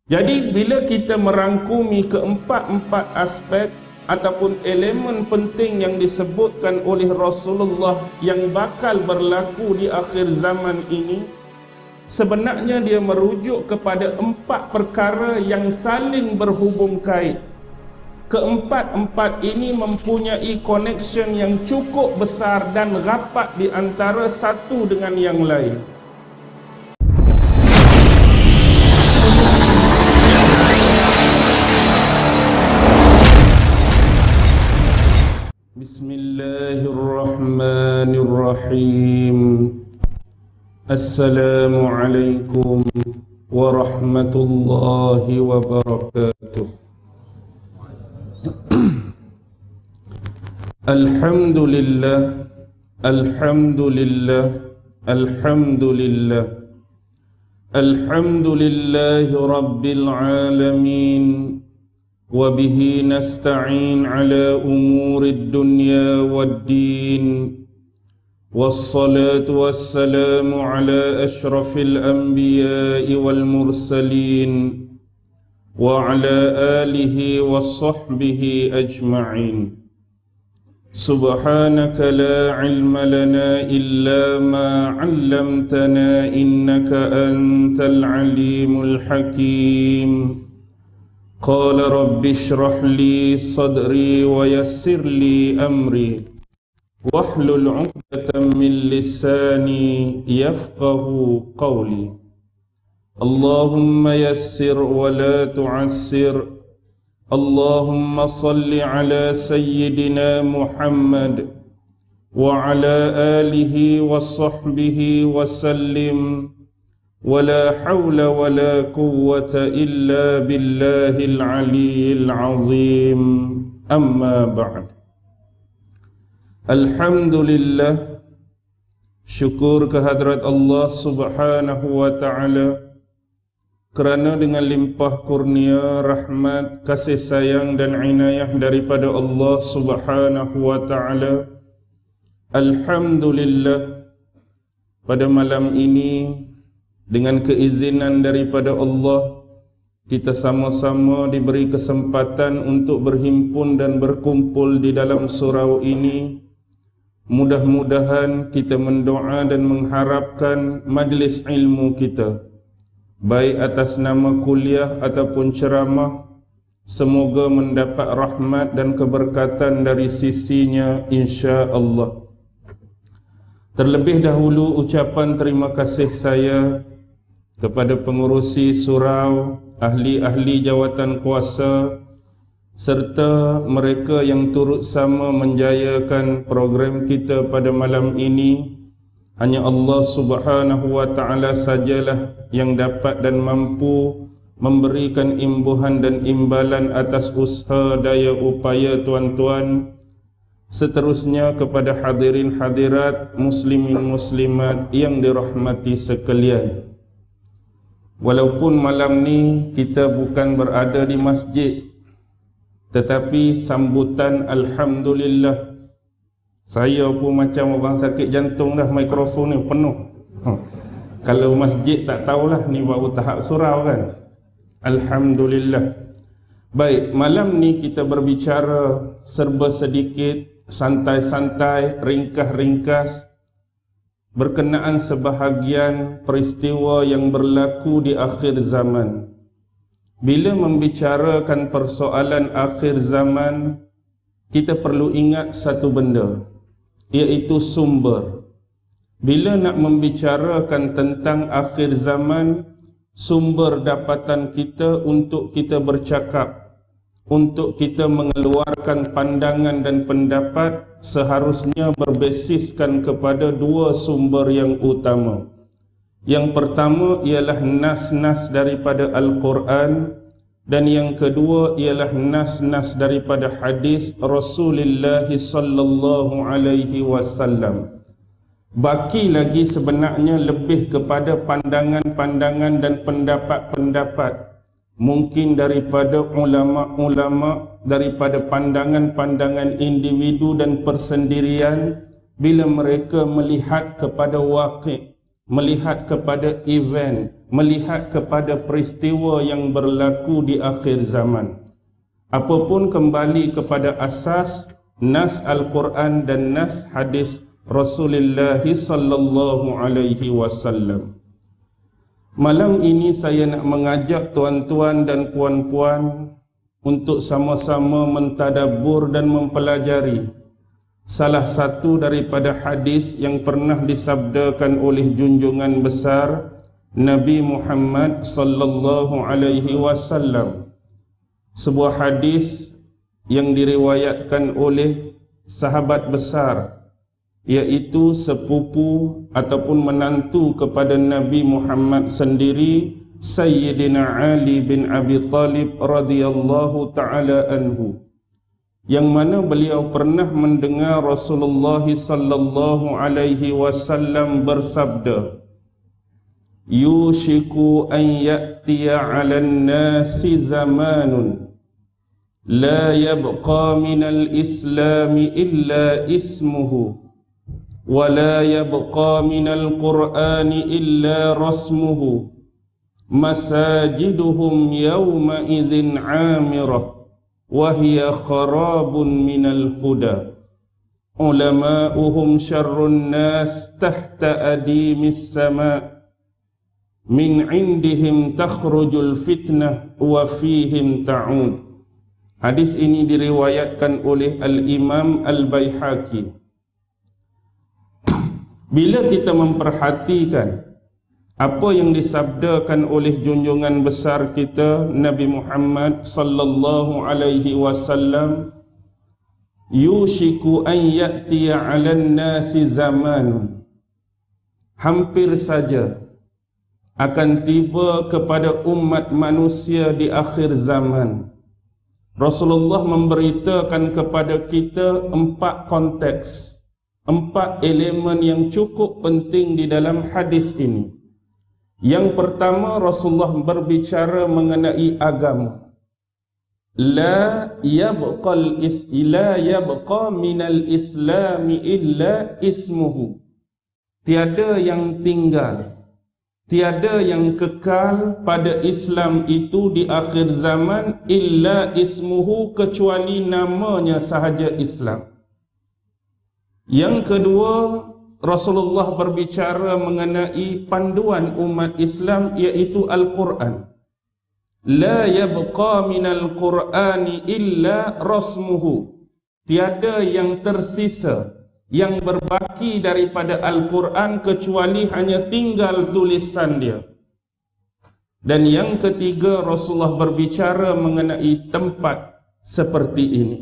Jadi bila kita merangkumi keempat-empat aspek ataupun elemen penting yang disebutkan oleh Rasulullah yang bakal berlaku di akhir zaman ini, sebenarnya dia merujuk kepada empat perkara yang saling berhubung kait. Keempat-empat ini mempunyai connection yang cukup besar dan rapat di antara satu dengan yang lain. Bismillahirrahmanirrahim. Assalamualaikum warahmatullahi wabarakatuh. Alhamdulillah, alhamdulillah, alhamdulillah. Alhamdulillahi rabbil alamin. وبه نستعين على أمور الدنيا والدين والصلاة والسلام على أشرف الأنبياء والمرسلين وعلى آله وصحبه أجمعين. سبحانك لا علم لنا إلا ما علمتنا إنك أنت العليم الحكيم. قال رب اشرح لي صدري ويسر لي أمري واحلل عقدة من لساني يفقه قولي. اللهم يسر ولا تعسر. اللهم صل على سيدنا محمد وعلى آله وصحبه وسلم. ولا حول ولا قوة إلا بالله العلي العظيم. أما بعد. Alhamdulillah, syukur kehadrat Allah subhanahu wa ta'ala kerana dengan limpah kurnia, rahmat, kasih sayang dan inayah daripada Allah subhanahu wa ta'ala, alhamdulillah, pada malam ini dengan keizinan daripada Allah, kita sama-sama diberi kesempatan untuk berhimpun dan berkumpul di dalam surau ini. Mudah-mudahan kita mendoa dan mengharapkan majlis ilmu kita, baik atas nama kuliah ataupun ceramah, semoga mendapat rahmat dan keberkatan dari sisinya insya-Allah. Terlebih dahulu ucapan terima kasih saya kepada pengurusi surau, ahli-ahli jawatan kuasa serta mereka yang turut sama menjayakan program kita pada malam ini. Hanya Allah subhanahu wa ta'ala sajalah yang dapat dan mampu memberikan imbuhan dan imbalan atas usaha daya upaya tuan-tuan. Seterusnya kepada hadirin hadirat, muslimin muslimat yang dirahmati sekalian. Walaupun malam ni kita bukan berada di masjid, tetapi sambutan alhamdulillah. Saya pun macam orang sakit jantung dah, mikrofon ni penuh. Kalau masjid tak tahulah, ni baru tahap surau kan. Alhamdulillah. Baik, malam ni kita berbicara serba sedikit, santai-santai, ringkas-ringkas berkenaan sebahagian peristiwa yang berlaku di akhir zaman. Bila membicarakan persoalan akhir zaman, kita perlu ingat satu benda, iaitu sumber. Bila nak membicarakan tentang akhir zaman, sumber dapatan kita untuk kita bercakap, untuk kita mengeluarkan pandangan dan pendapat, seharusnya berbasiskan kepada dua sumber yang utama. Yang pertama ialah nas-nas daripada Al-Quran, dan yang kedua ialah nas-nas daripada hadis Rasulullah sallallahu alaihi wasallam. Baki lagi sebenarnya lebih kepada pandangan-pandangan dan pendapat-pendapat, mungkin daripada ulama-ulama, daripada pandangan-pandangan individu dan persendirian, bila mereka melihat kepada waqi', melihat kepada event, melihat kepada peristiwa yang berlaku di akhir zaman. Apapun kembali kepada asas nas Al-Quran dan nas hadis Rasulullah sallallahu alaihi wasallam. Malam ini saya nak mengajak tuan-tuan dan puan-puan untuk sama-sama mentadabbur dan mempelajari salah satu daripada hadis yang pernah disabdakan oleh junjungan besar Nabi Muhammad sallallahu alaihi wasallam. Sebuah hadis yang diriwayatkan oleh sahabat besar, iaitu sepupu ataupun menantu kepada Nabi Muhammad sendiri, Sayyidina Ali bin Abi Talib radhiyallahu ta'ala anhu, yang mana beliau pernah mendengar Rasulullah sallallahu alaihi wasallam bersabda, yushiku an ya'tiya 'alan nasi zamanun la yabqa minal islami illa ismuhu wa la yabqa minal qur'ani illa rasmuhu masajiduhum yawma idzin 'amirah wahia kharabun minal huda ulama'uhum syarrun nas tahta adimis sama' min indihim takhrujul fitnah wa fihim ta'ud. Hadis ini diriwayatkan oleh Al-Imam Al-Baihaqi. Bila kita memperhatikan apa yang disabdakan oleh junjungan besar kita Nabi Muhammad sallallahu alaihi wasallam, yushiku an ya'tiya 'alan nasi zamanun, hampir saja akan tiba kepada umat manusia di akhir zaman. Rasulullah memberitakan kepada kita 4 konteks, 4 elemen yang cukup penting di dalam hadis ini. Yang pertama, Rasulullah berbicara mengenai agama. La yabqa minal islami illa ismuhu. Tiada yang tinggal, tiada yang kekal pada Islam itu di akhir zaman illa ismuhu, kecuali namanya sahaja Islam. Yang kedua, Rasulullah berbicara mengenai panduan umat Islam, iaitu Al-Quran. La yabqa minal Qur'ani illa rasmuhu. Tiada yang tersisa, yang berbaki daripada Al-Quran kecuali hanya tinggal tulisan dia. Dan yang ketiga, Rasulullah berbicara mengenai tempat seperti ini,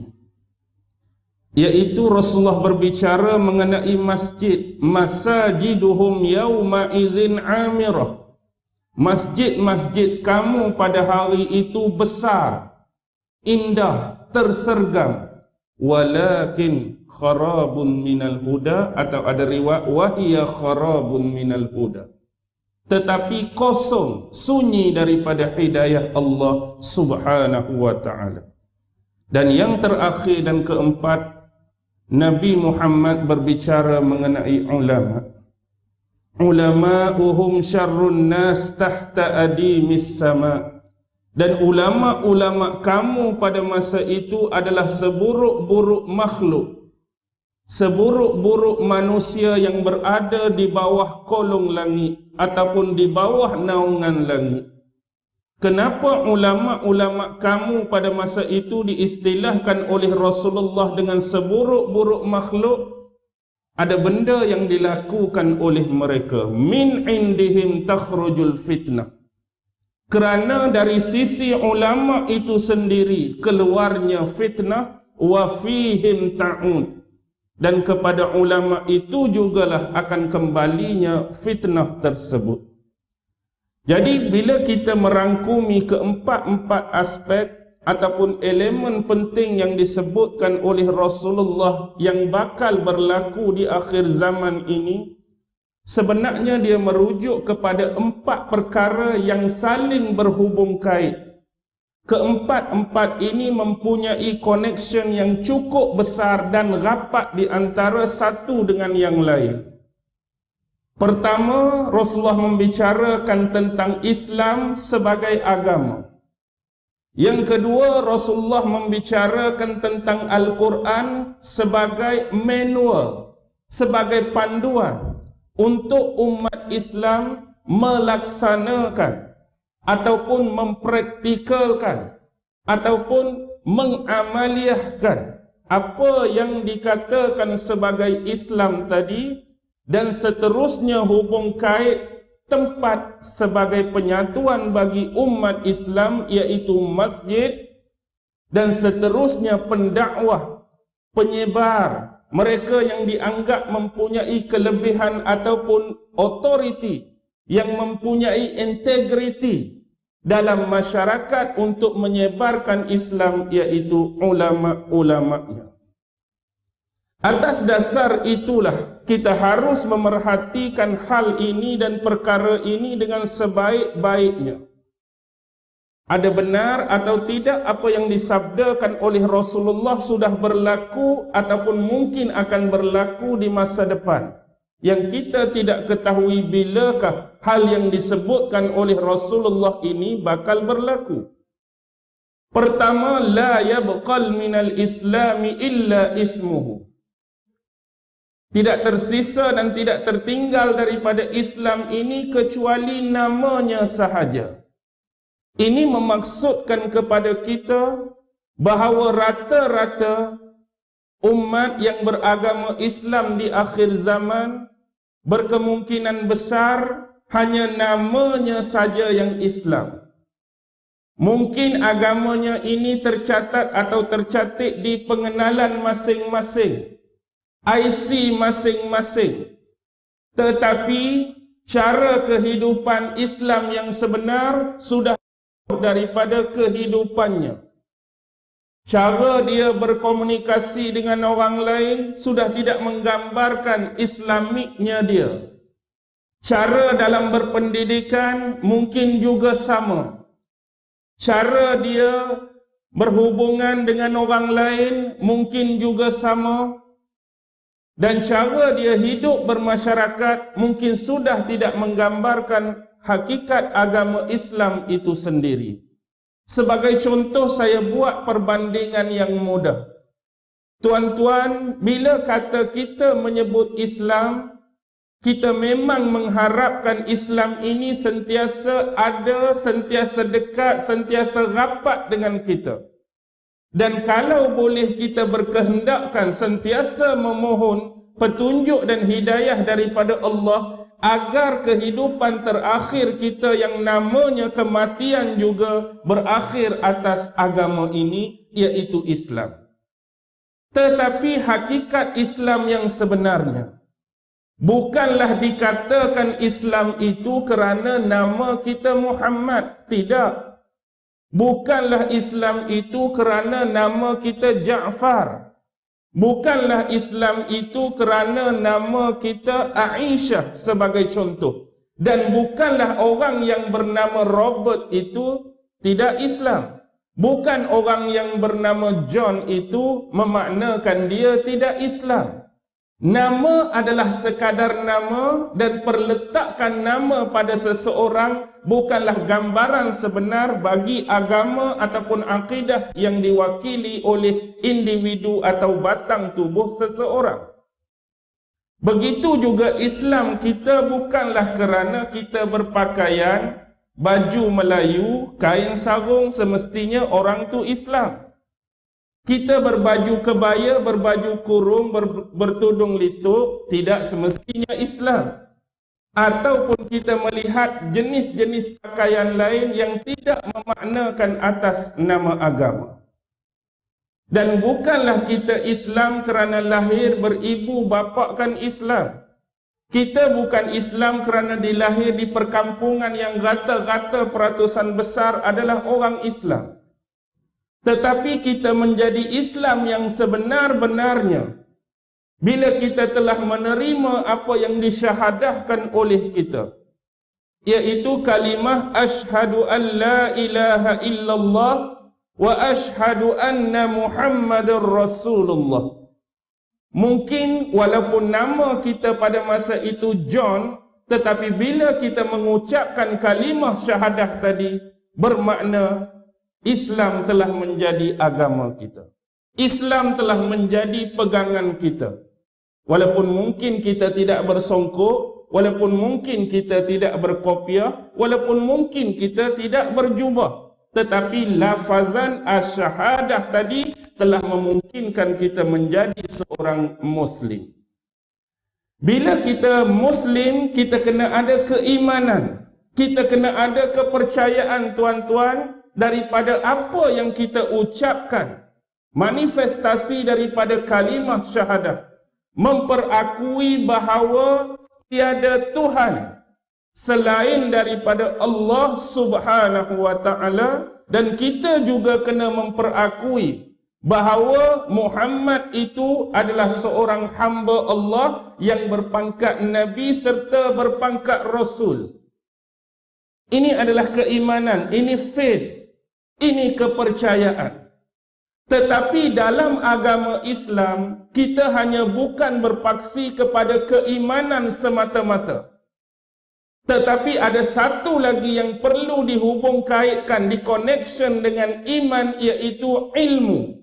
iaitu Rasulullah berbicara mengenai masjid. Masajiduhum yawma idzin 'amirah. Masjid-masjid kamu pada hari itu besar, indah, tersergam. Walakin kharabun minal huda, atau ada riwayat wahia kharabun minal huda, tetapi kosong, sunyi daripada hidayah Allah subhanahu wa ta'ala. Dan yang terakhir dan keempat, Nabi Muhammad berbicara mengenai ulama. Ulama'uhum syarrun nas tahta adimis sama. Dan ulama-ulama kamu pada masa itu adalah seburuk-buruk makhluk, seburuk-buruk manusia yang berada di bawah kolong langit ataupun di bawah naungan langit. Kenapa ulama-ulama kamu pada masa itu diistilahkan oleh Rasulullah dengan seburuk-buruk makhluk? Ada benda yang dilakukan oleh mereka. Min indihim takhrujul fitnah. Kerana dari sisi ulama itu sendiri keluarnya fitnah, wa fihim ta'ud. Dan kepada ulama itu jugalah akan kembalinya fitnah tersebut. Jadi bila kita merangkumi keempat-empat aspek ataupun elemen penting yang disebutkan oleh Rasulullah yang bakal berlaku di akhir zaman ini, sebenarnya dia merujuk kepada 4 perkara yang saling berhubung kait. Keempat-empat ini mempunyai connection yang cukup besar dan rapat di antara satu dengan yang lain. Pertama, Rasulullah membicarakan tentang Islam sebagai agama. Yang kedua, Rasulullah membicarakan tentang Al-Quran sebagai manual, sebagai panduan untuk umat Islam melaksanakan ataupun mempraktikalkan ataupun mengamaliahkan apa yang dikatakan sebagai Islam tadi, dan seterusnya hubung kait tempat sebagai penyatuan bagi umat Islam iaitu masjid, dan seterusnya pendakwah, penyebar, mereka yang dianggap mempunyai kelebihan ataupun otoriti, yang mempunyai integriti dalam masyarakat untuk menyebarkan Islam iaitu ulama-ulamanya. Atas dasar itulah kita harus memerhatikan hal ini dan perkara ini dengan sebaik-baiknya. Ada benar atau tidak apa yang disabdakan oleh Rasulullah sudah berlaku ataupun mungkin akan berlaku di masa depan, yang kita tidak ketahui bilakah hal yang disebutkan oleh Rasulullah ini bakal berlaku. Pertama, la yabqal minal islami illa ismuhu. Tidak tersisa dan tidak tertinggal daripada Islam ini kecuali namanya sahaja. Ini memaksudkan kepada kita bahawa rata-rata umat yang beragama Islam di akhir zaman berkemungkinan besar hanya namanya saja yang Islam. Mungkin agamanya ini tercatat atau tercatat di pengenalan masing-masing, IC masing-masing, tetapi cara kehidupan Islam yang sebenar sudah daripada kehidupannya. Cara dia berkomunikasi dengan orang lain sudah tidak menggambarkan Islamiknya dia. Cara dalam berpendidikan mungkin juga sama. Cara dia berhubungan dengan orang lain mungkin juga sama. Dan cara dia hidup bermasyarakat mungkin sudah tidak menggambarkan hakikat agama Islam itu sendiri. Sebagai contoh, saya buat perbandingan yang mudah. Tuan-tuan, bila kata kita menyebut Islam, kita memang mengharapkan Islam ini sentiasa ada, sentiasa dekat, sentiasa rapat dengan kita. Dan kalau boleh kita berkehendakkan sentiasa memohon petunjuk dan hidayah daripada Allah agar kehidupan terakhir kita yang namanya kematian juga berakhir atas agama ini, iaitu Islam. Tetapi hakikat Islam yang sebenarnya bukanlah dikatakan Islam itu kerana nama kita Muhammad. Tidak. Bukanlah Islam itu kerana nama kita Ja'far. Bukanlah Islam itu kerana nama kita Aisyah sebagai contoh. Dan bukanlah orang yang bernama Robert itu tidak Islam. Bukan orang yang bernama John itu memaknakan dia tidak Islam. Nama adalah sekadar nama, dan perletakan nama pada seseorang bukanlah gambaran sebenar bagi agama ataupun akidah yang diwakili oleh individu atau batang tubuh seseorang. Begitu juga Islam kita bukanlah kerana kita berpakaian baju Melayu, kain sarung semestinya orang tu Islam. Kita berbaju kebaya, berbaju kurung, bertudung lituk, tidak semestinya Islam. Ataupun kita melihat jenis-jenis pakaian lain yang tidak memaknakan atas nama agama. Dan bukanlah kita Islam kerana lahir beribu bapa kan Islam. Kita bukan Islam kerana dilahir di perkampungan yang rata-rata peratusan besar adalah orang Islam. Tetapi kita menjadi Islam yang sebenar-benarnya bila kita telah menerima apa yang disyahadahkan oleh kita, iaitu kalimah asyhadu an la ilaha illallah wa asyhadu anna Muhammadar Rasulullah. Mungkin walaupun nama kita pada masa itu John, Tetapi bila kita mengucapkan kalimah syahadah tadi, bermakna Islam telah menjadi agama kita. Islam telah menjadi pegangan kita. Walaupun mungkin kita tidak bersongkok, walaupun mungkin kita tidak berkopiah, walaupun mungkin kita tidak berjubah, tetapi lafazan asyahadah tadi telah memungkinkan kita menjadi seorang Muslim. Bila kita Muslim, kita kena ada keimanan, kita kena ada kepercayaan tuan-tuan daripada apa yang kita ucapkan. Manifestasi daripada kalimah syahadah, memperakui bahawa tiada Tuhan selain daripada Allah Subhanahu wa taala, dan kita juga kena memperakui bahawa Muhammad itu adalah seorang hamba Allah yang berpangkat Nabi serta berpangkat Rasul. Ini adalah keimanan, ini faith, ini kepercayaan. Tetapi dalam agama Islam, kita hanya bukan berpaksi kepada keimanan semata-mata. Tetapi ada satu lagi yang perlu dihubung kaitkan, di-connection dengan iman, iaitu ilmu.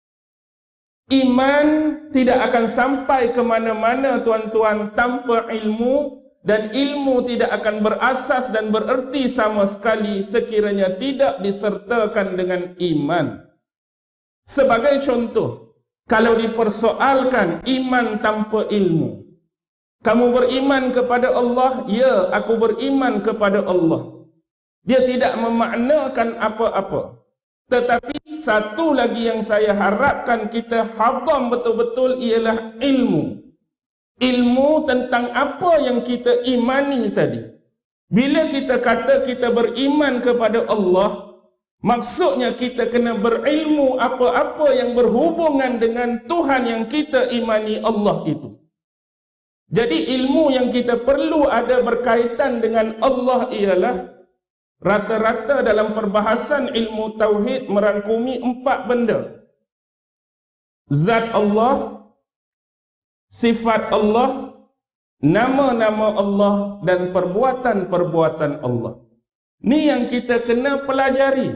Iman tidak akan sampai ke mana-mana tuan-tuan tanpa ilmu, dan ilmu tidak akan berasas dan bererti sama sekali sekiranya tidak disertakan dengan iman. Sebagai contoh, kalau dipersoalkan iman tanpa ilmu, kamu beriman kepada Allah? Ya, aku beriman kepada Allah. Dia tidak memaknakan apa-apa. Tetapi satu lagi yang saya harapkan kita hadam betul-betul ialah ilmu. Ilmu tentang apa yang kita imani tadi. Bila kita kata kita beriman kepada Allah, maksudnya kita kena berilmu apa-apa yang berhubungan dengan Tuhan yang kita imani, Allah itu. Jadi ilmu yang kita perlu ada berkaitan dengan Allah ialah rata-rata dalam perbahasan ilmu tauhid merangkumi 4 benda. Zat Allah, sifat Allah, nama-nama Allah dan perbuatan-perbuatan Allah. Ni yang kita kena pelajari.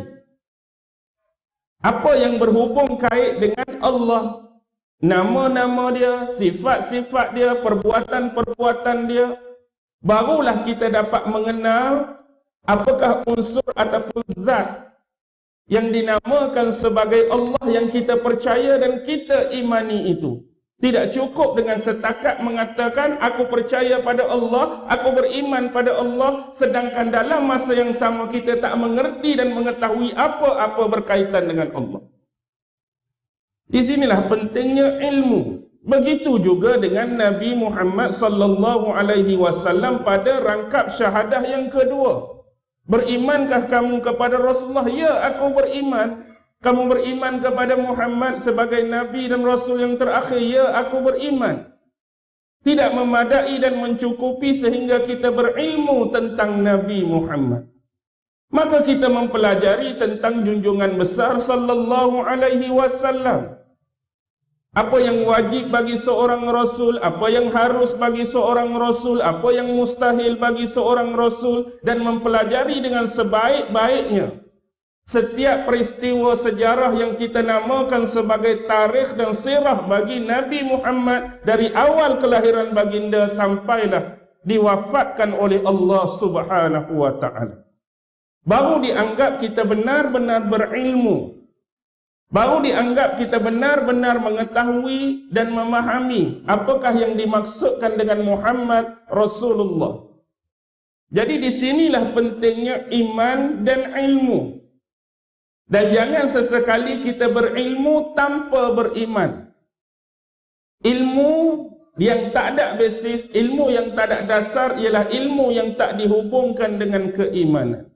Apa yang berhubung kait dengan Allah, nama-nama dia, sifat-sifat dia, perbuatan-perbuatan dia, barulah kita dapat mengenal apakah unsur ataupun zat yang dinamakan sebagai Allah yang kita percaya dan kita imani itu. Tidak cukup dengan setakat mengatakan aku percaya pada Allah, aku beriman pada Allah, sedangkan dalam masa yang sama kita tak mengerti dan mengetahui apa-apa berkaitan dengan Allah. Di sinilah pentingnya ilmu. Begitu juga dengan Nabi Muhammad sallallahu alaihi wasallam pada rangkap syahadah yang kedua. Berimankah kamu kepada Rasulullah? Ya, aku beriman. Kamu beriman kepada Muhammad sebagai Nabi dan Rasul yang terakhir? Ya, aku beriman. Tidak memadai dan mencukupi sehingga kita berilmu tentang Nabi Muhammad. Maka kita mempelajari tentang junjungan besar sallallahu alaihi wasallam. Apa yang wajib bagi seorang Rasul, apa yang harus bagi seorang Rasul, apa yang mustahil bagi seorang Rasul, dan mempelajari dengan sebaik-baiknya setiap peristiwa sejarah yang kita namakan sebagai tarikh dan sirah bagi Nabi Muhammad dari awal kelahiran baginda sampailah diwafatkan oleh Allah Subhanahu wa taala. Baru dianggap kita benar-benar berilmu. Baru dianggap kita benar-benar mengetahui dan memahami apakah yang dimaksudkan dengan Muhammad Rasulullah. Jadi di sinilah pentingnya iman dan ilmu. Dan jangan sesekali kita berilmu tanpa beriman. Ilmu yang tak ada basis, ilmu yang tak ada dasar ialah ilmu yang tak dihubungkan dengan keimanan.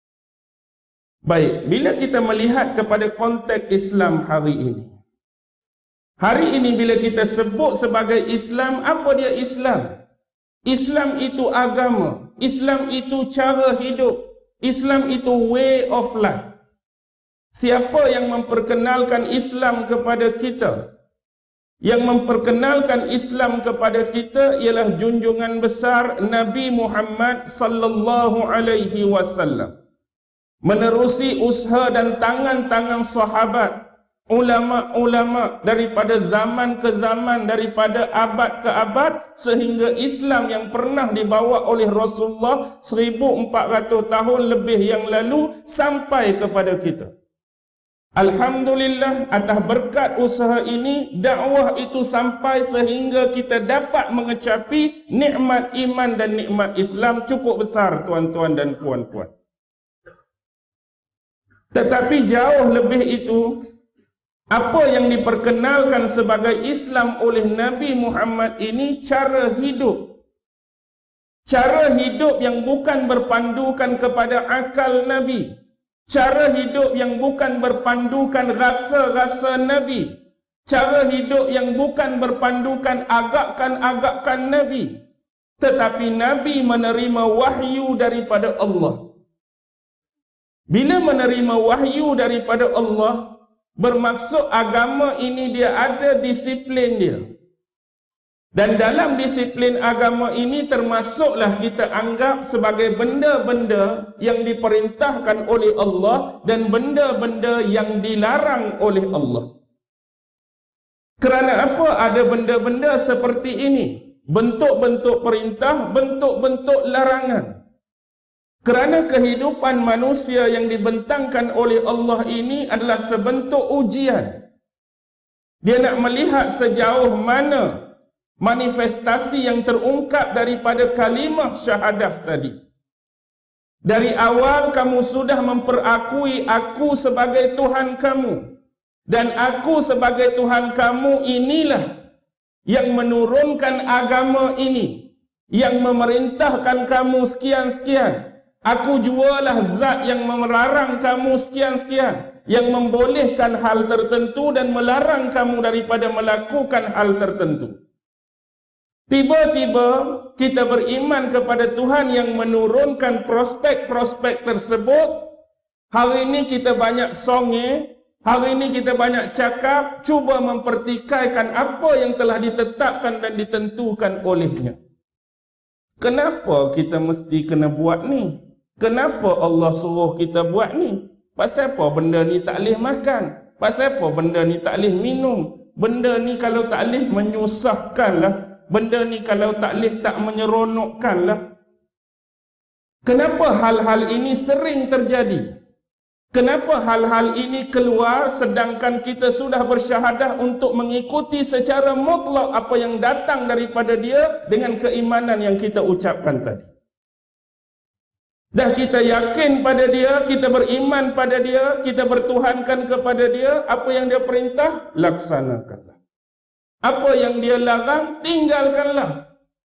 Baik, bila kita melihat kepada konteks Islam hari ini. Hari ini bila kita sebut sebagai Islam, apa dia Islam? Islam itu agama, Islam itu cara hidup, Islam itu way of life. Siapa yang memperkenalkan Islam kepada kita? Yang memperkenalkan Islam kepada kita ialah junjungan besar Nabi Muhammad sallallahu alaihi wasallam. Menerusi usaha dan tangan-tangan sahabat, ulama-ulama daripada zaman ke zaman, daripada abad ke abad, sehingga Islam yang pernah dibawa oleh Rasulullah 1400 tahun lebih yang lalu sampai kepada kita. Alhamdulillah, atas berkat usaha ini, dakwah itu sampai sehingga kita dapat mengecapi nikmat iman dan nikmat Islam cukup besar, tuan-tuan dan puan-puan. Tetapi jauh lebih itu, apa yang diperkenalkan sebagai Islam oleh Nabi Muhammad ini cara hidup. Cara hidup yang bukan berpandukan kepada akal Nabi. Cara hidup yang bukan berpandukan rasa-rasa Nabi. Cara hidup yang bukan berpandukan agakan-agakan Nabi. Tetapi Nabi menerima wahyu daripada Allah. Bila menerima wahyu daripada Allah, bermaksud agama ini dia ada disiplin dia. Dan dalam disiplin agama ini termasuklah kita anggap sebagai benda-benda yang diperintahkan oleh Allah dan benda-benda yang dilarang oleh Allah. Kerana apa ada benda-benda seperti ini? Bentuk-bentuk perintah, bentuk-bentuk larangan. Kerana kehidupan manusia yang dibentangkan oleh Allah ini adalah sebentuk ujian. Dia nak melihat sejauh mana manifestasi yang terungkap daripada kalimah syahadah tadi. Dari awal kamu sudah memperakui aku sebagai Tuhan kamu, dan aku sebagai Tuhan kamu inilah yang menurunkan agama ini, yang memerintahkan kamu sekian-sekian. Aku jualah zat yang melarang kamu sekian-sekian, yang membolehkan hal tertentu dan melarang kamu daripada melakukan hal tertentu. Tiba-tiba kita beriman kepada Tuhan yang menurunkan prospek-prospek tersebut. Hari ini kita banyak songe, hari ini kita banyak cakap, cuba mempertikaikan apa yang telah ditetapkan dan ditentukan olehnya. Kenapa kita mesti kena buat ni? Kenapa Allah suruh kita buat ni? Pasal apa benda ni tak boleh makan? Pasal apa benda ni tak boleh minum? Benda ni kalau tak boleh menyusahkan lah. Benda ni kalau tak boleh tak menyeronokkan lah. Kenapa hal-hal ini sering terjadi? Kenapa hal-hal ini keluar sedangkan kita sudah bersyahadah untuk mengikuti secara mutlak apa yang datang daripada dia dengan keimanan yang kita ucapkan tadi? Dah kita yakin pada dia, kita beriman pada dia, kita bertuhankan kepada dia, apa yang dia perintah, laksanakanlah. Apa yang dia larang, tinggalkanlah.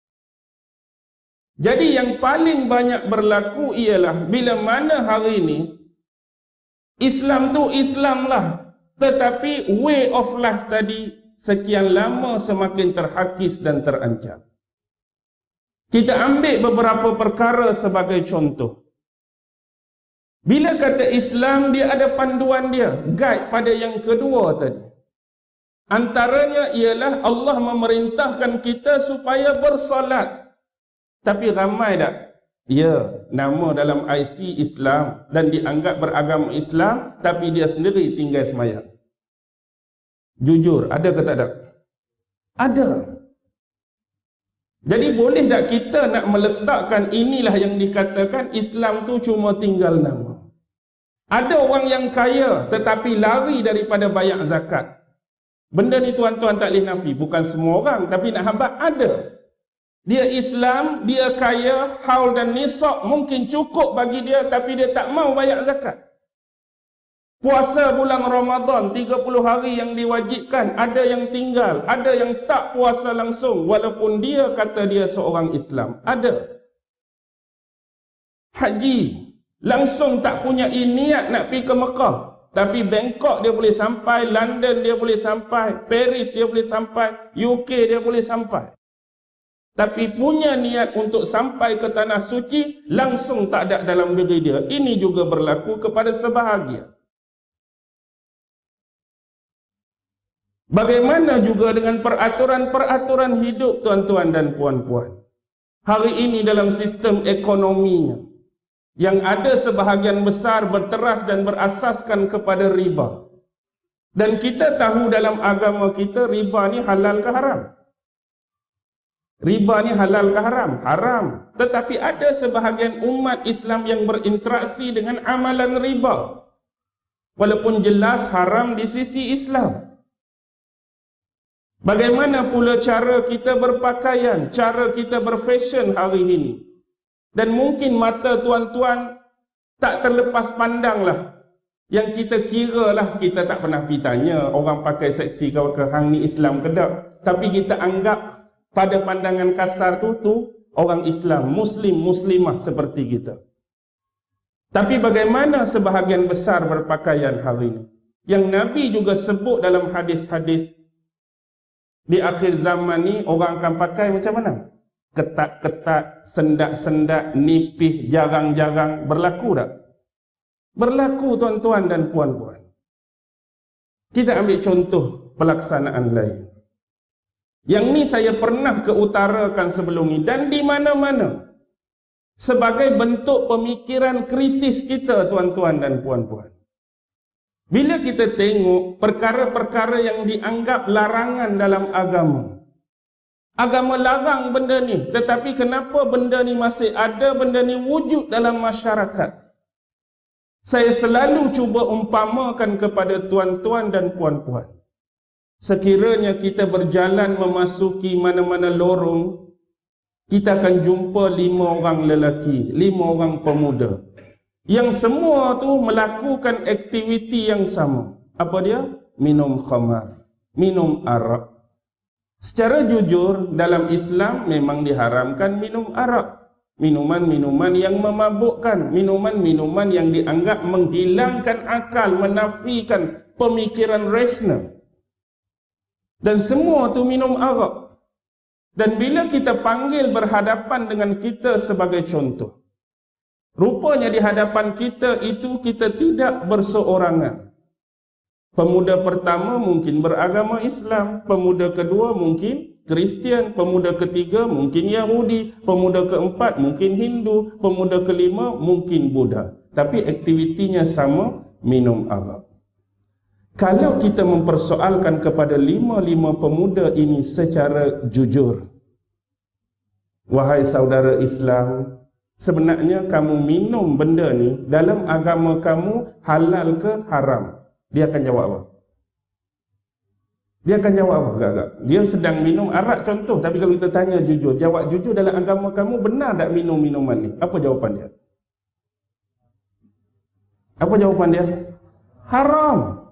Jadi yang paling banyak berlaku ialah bila mana hari ini Islam tu Islam lah, tetapi way of life tadi sekian lama semakin terhakis dan terancam. Kita ambil beberapa perkara sebagai contoh. Bila kata Islam, dia ada panduan dia, guide pada yang kedua tadi. Antaranya ialah Allah memerintahkan kita supaya bersolat. Tapi ramai tak? Ya, nama dalam IC Islam dan dianggap beragama Islam, tapi dia sendiri tinggal sembahyang. Jujur, ada ke tak ada? Ada. Jadi boleh tak kita nak meletakkan inilah yang dikatakan Islam tu cuma tinggal nama? Ada orang yang kaya tetapi lari daripada bayar zakat. Benda ni tuan-tuan tak boleh nafi. Bukan semua orang, tapi nak habaq ada. Dia Islam, dia kaya, haul dan nisab mungkin cukup bagi dia, tapi dia tak mau bayar zakat. Puasa bulan Ramadan 30 hari yang diwajibkan, ada yang tinggal, ada yang tak puasa langsung walaupun dia kata dia seorang Islam. Ada. Haji langsung tak punya niat nak pergi ke Mekah, tapi Bangkok dia boleh sampai, London dia boleh sampai, Paris dia boleh sampai, UK dia boleh sampai. Tapi punya niat untuk sampai ke tanah suci langsung tak ada dalam diri dia. Ini juga berlaku kepada sebahagian. Bagaimana juga dengan peraturan-peraturan hidup tuan-tuan dan puan-puan? Hari ini dalam sistem ekonominya, yang ada sebahagian besar berteras dan berasaskan kepada riba. Dan kita tahu dalam agama kita, riba ni halal ke haram? Riba ni halal ke haram? Haram. Tetapi ada sebahagian umat Islam yang berinteraksi dengan amalan riba, walaupun jelas haram di sisi Islam. Bagaimana pula cara kita berpakaian, cara kita berfashion hari ini? Dan mungkin mata tuan-tuan tak terlepas pandanglah. Yang kita kira lah, kita tak pernah pergi tanya orang pakai seksi ke hang ni Islam ke tak. Tapi kita anggap pada pandangan kasar tu orang Islam, Muslim, Muslimah seperti kita. Tapi bagaimana sebahagian besar berpakaian hari ini? Yang Nabi juga sebut dalam hadis-hadis, di akhir zaman ni orang akan pakai macam mana? Ketat-ketat, sendak-sendak, nipih, jarang-jarang. Berlaku tak? Berlaku tuan-tuan dan puan-puan. Kita ambil contoh pelaksanaan lain. Yang ni saya pernah keutarakan sebelum ni dan di mana-mana. Sebagai bentuk pemikiran kritis kita tuan-tuan dan puan-puan. Bila kita tengok perkara-perkara yang dianggap larangan dalam agama, agama larang benda ni, tetapi kenapa benda ni masih ada, benda ni wujud dalam masyarakat? Saya selalu cuba umpamakan kepada tuan-tuan dan puan-puan, sekiranya kita berjalan memasuki mana-mana lorong, kita akan jumpa 5 orang lelaki, 5 orang pemuda, yang semua tu melakukan aktiviti yang sama. Apa dia? Minum khamar, minum arak. Secara jujur, dalam Islam memang diharamkan minum arak. Minuman-minuman yang memabukkan, minuman-minuman yang dianggap menghilangkan akal, menafikan pemikiran rasional. Dan semua tu minum arak. Dan bila kita panggil berhadapan dengan kita sebagai contoh, rupanya di hadapan kita itu kita tidak berseorangan. Pemuda pertama mungkin beragama Islam, pemuda kedua mungkin Kristian, pemuda ketiga mungkin Yahudi, pemuda keempat mungkin Hindu, pemuda kelima mungkin Buddha. Tapi aktivitinya sama, minum arak. Kalau kita mempersoalkan kepada 5 pemuda ini secara jujur, wahai saudara Islam, sebenarnya kamu minum benda ni dalam agama kamu halal ke haram? Dia akan jawab apa? Dia akan jawab apa agak-agak? Dia sedang minum arak contoh, tapi kalau kita tanya jujur, jawab jujur, dalam agama kamu benar tak minum minuman ni? Apa jawapan dia? Apa jawapan dia? Haram.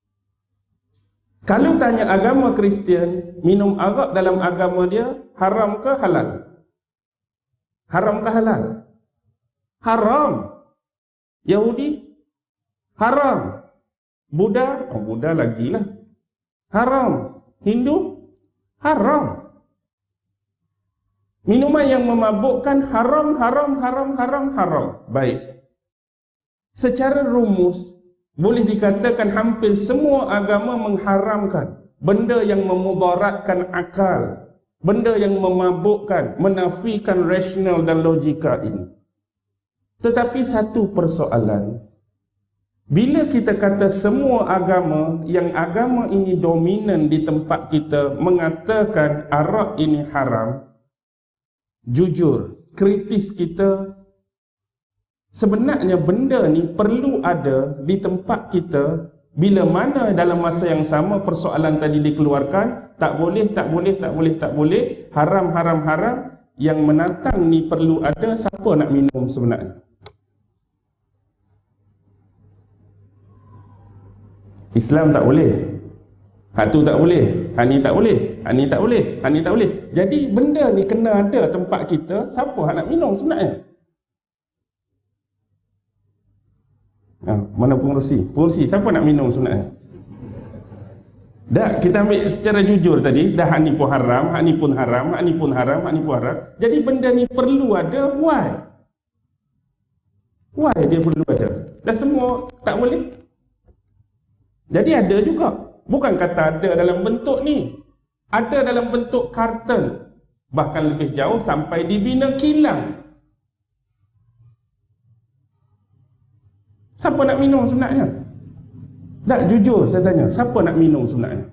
Kalau tanya agama Kristian, minum arak dalam agama dia haram ke halal? Haram ke halal? Haram. Yahudi? Haram. Buddha? Oh, Buddha lagilah. Haram. Hindu? Haram. Minuman yang memabukkan haram, haram, haram, haram, haram. Baik. Secara rumus, boleh dikatakan hampir semua agama mengharamkan benda yang memudaratkan akal, benda yang memabukkan, menafikan rasional dan logika ini. Tetapi satu persoalan, bila kita kata semua agama, yang agama ini dominan di tempat kita mengatakan arak ini haram, jujur, kritis kita, sebenarnya benda ni perlu ada di tempat kita. Bila mana dalam masa yang sama persoalan tadi dikeluarkan, tak boleh, tak boleh, tak boleh, tak boleh, haram, haram, haram, yang menantang ni perlu ada, siapa nak minum sebenarnya? Islam tak boleh, hak tu tak boleh, hak ni tak boleh, hak ni tak boleh, hak ni tak boleh. Jadi benda ni kena ada tempat kita, siapa hak nak minum sebenarnya? Mana pengurusi? Pengurusi, siapa nak minum sebenarnya? Dah, kita ambil secara jujur tadi, dah hak ni pun haram, hak ni pun haram, hak ni pun haram, hak ni pun haram. Jadi benda ni perlu ada, why? Why dia perlu ada? Dah semua tak boleh? Jadi ada juga. Bukan kata ada dalam bentuk ni. Ada dalam bentuk karton. Bahkan lebih jauh sampai dibina kilang. Siapa nak minum sebenarnya? Tak, jujur saya tanya, siapa nak minum sebenarnya?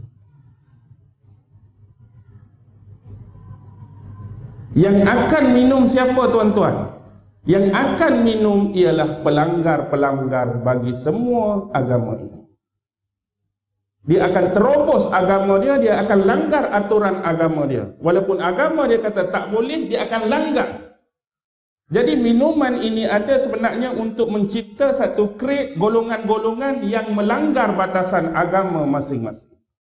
Yang akan minum siapa tuan-tuan? Yang akan minum ialah pelanggar-pelanggar bagi semua agama ini. Dia akan terobos agama dia, dia akan langgar aturan agama dia. Walaupun agama dia kata tak boleh, dia akan langgar. Jadi minuman ini ada sebenarnya untuk mencipta satu krek golongan-golongan yang melanggar batasan agama masing-masing.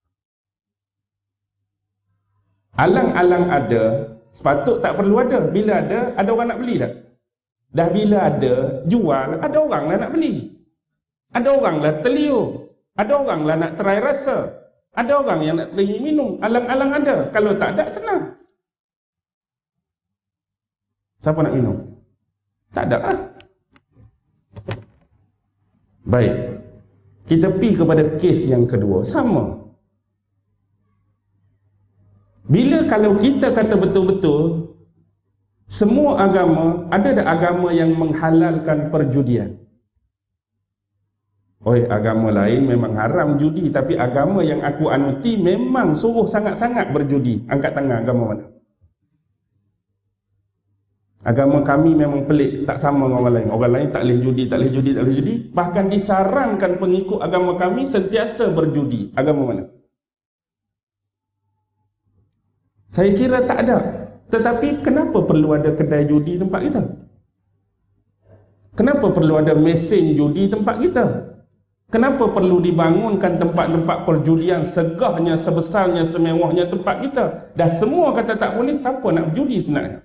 Alang-alang ada, sepatut tak perlu ada. Bila ada orang nak beli tak? Dah bila ada, jual, ada orang lah nak beli. Ada orang lah terliur. Ada orang lah nak try rasa. Ada orang yang nak teringin minum. Alang-alang ada. Kalau tak ada, senang. Siapa nak minum? Tak ada lah. Baik. Kita pergi kepada kes yang kedua. Sama. Bila kalau kita kata betul-betul, semua agama, ada agama yang menghalalkan perjudian. Agama lain memang haram judi, tapi agama yang aku anuti memang suruh sangat-sangat berjudi. Angkat tangan, agama mana? Agama kami memang pelik, tak sama dengan orang lain. Orang lain tak boleh judi, tak boleh judi, tak boleh judi. Bahkan disarankan pengikut agama kami sentiasa berjudi. Agama mana? Saya kira tak ada. Tetapi kenapa perlu ada kedai judi tempat kita? Kenapa perlu ada mesin judi tempat kita? Kenapa perlu dibangunkan tempat-tempat perjudian segahnya, sebesarnya, semewahnya tempat kita? Dah semua kata tak boleh, siapa nak berjudi sebenarnya?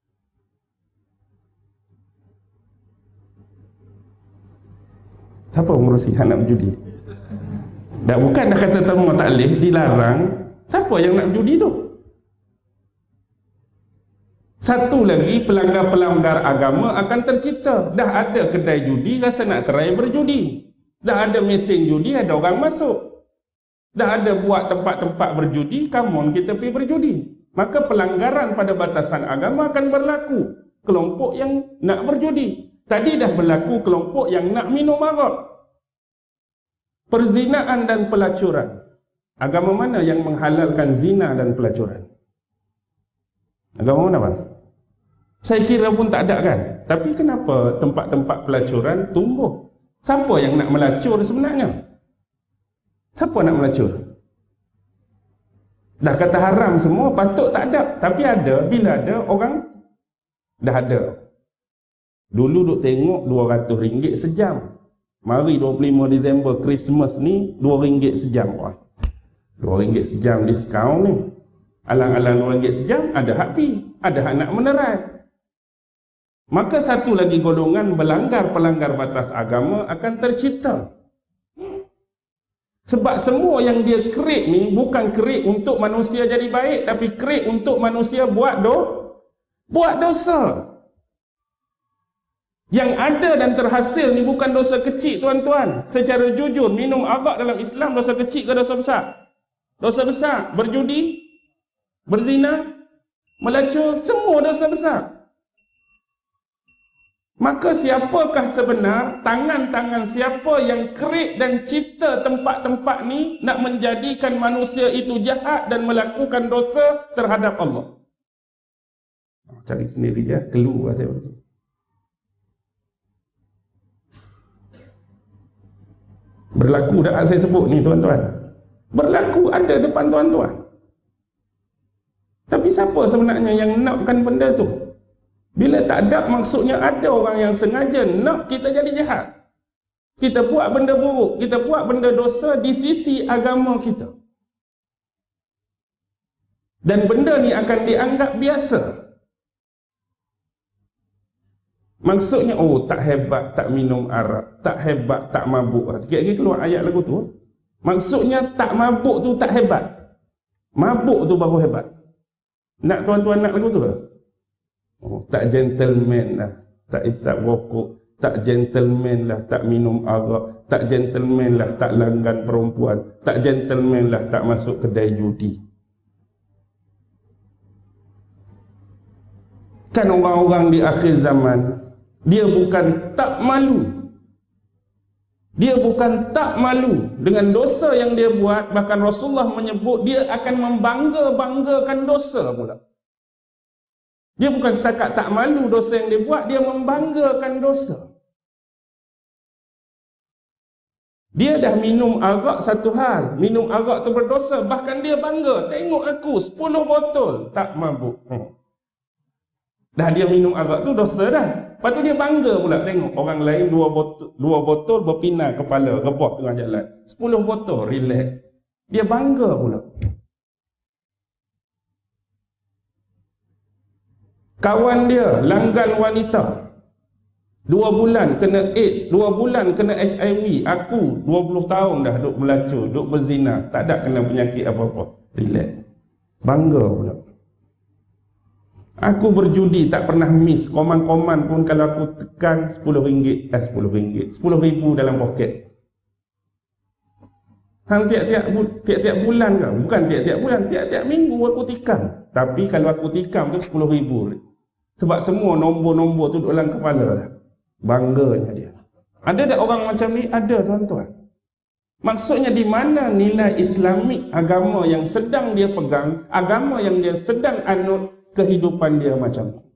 Siapa mengurusi hak nak berjudi? Dah bukan dah kata semua tak boleh, dilarang. Siapa yang nak berjudi tu? Satu lagi, pelanggar-pelanggar agama akan tercipta. Dah ada kedai judi, rasa nak try berjudi. Dah ada mesin judi, ada orang masuk. Dah ada buat tempat-tempat berjudi, come on kita pergi berjudi. Maka pelanggaran pada batasan agama akan berlaku. Kelompok yang nak berjudi. Tadi dah berlaku kelompok yang nak minum arak. Perzinaan dan pelacuran. Agama mana yang menghalalkan zina dan pelacuran? Agama mana bang? Saya kira pun tak ada kan. Tapi kenapa tempat-tempat pelacuran tumbuh? Siapa yang nak melacur sebenarnya? Siapa nak melacur? Dah kata haram semua, patut tak ada. Tapi ada, bila ada, orang dah ada. Dulu duk tengok RM200 sejam. Mari 25 Disember Christmas ni RM2 sejam. Wah, RM2 sejam diskaun ni. Alang-alang RM2 sejam, ada hak pi, ada hak nak menerai. Maka satu lagi golongan pelanggar batas agama akan tercipta. Sebab semua yang dia create ni bukan create untuk manusia jadi baik, tapi create untuk manusia buat dosa. Yang ada dan terhasil ni bukan dosa kecil tuan-tuan. Secara jujur, minum arak dalam Islam dosa kecil ke dosa besar? Dosa besar. Berjudi, berzina, melacur, semua dosa besar. Maka siapakah sebenar tangan-tangan siapa yang create dan cipta tempat-tempat ni nak menjadikan manusia itu jahat dan melakukan dosa terhadap Allah? Cari sendiri ya, keluar saya. Berlaku dah saya sebut ni tuan-tuan. Berlaku ada depan tuan-tuan. Tapi siapa sebenarnya yang nakkan benda tu? Bila tak ada, maksudnya ada orang yang sengaja nak kita jadi jahat. Kita buat benda buruk, kita buat benda dosa di sisi agama kita. Dan benda ni akan dianggap biasa. Maksudnya, tak hebat tak minum arak, tak hebat tak mabuk. Sikit lagi keluar ayat lagu tu. Maksudnya tak mabuk tu tak hebat. Mabuk tu baru hebat. Nak tuan-tuan nak lagu tu ke? Tak gentleman lah, tak isap rokok, tak gentleman lah tak minum arak, tak gentleman lah tak langgan perempuan, tak gentleman lah tak masuk kedai judi. Kan orang-orang di akhir zaman, dia bukan tak malu. Dia bukan tak malu dengan dosa yang dia buat, bahkan Rasulullah menyebut dia akan membangga-banggakan dosa pula. Dia bukan setakat tak malu dosa yang dia buat, dia membanggakan dosa. Dia dah minum arak satu hal, minum arak tu berdosa, bahkan dia bangga, tengok aku 10 botol tak mabuk. Dah dia minum arak tu dosa dah. Lepas tu dia bangga pula tengok orang lain 2 botol berpindah kepala, rebah tengah jalan. 10 botol relax. Dia bangga pula. Kawan dia langgan wanita, 2 bulan kena AIDS, 2 bulan kena HIV. Aku 20 tahun dah duk melacur, duk berzina, tak ada kena penyakit apa-apa. Relax. Bangga pula. Aku berjudi tak pernah miss. Koman-koman pun kalau aku tekan RM10, RM10,000 dalam poket. Hang tiap-tiap bulan ke? Bukan tiap-tiap bulan, tiap-tiap minggu aku tikam. Tapi kalau aku tikam tu RM10,000. Sebab semua nombor-nombor tu duduk dalam kepala dah. Bangganya dia. Ada tak orang macam ni? Ada tuan-tuan. Maksudnya di mana nilai Islamik agama yang sedang dia pegang, agama yang dia sedang anut, kehidupan dia macam tu.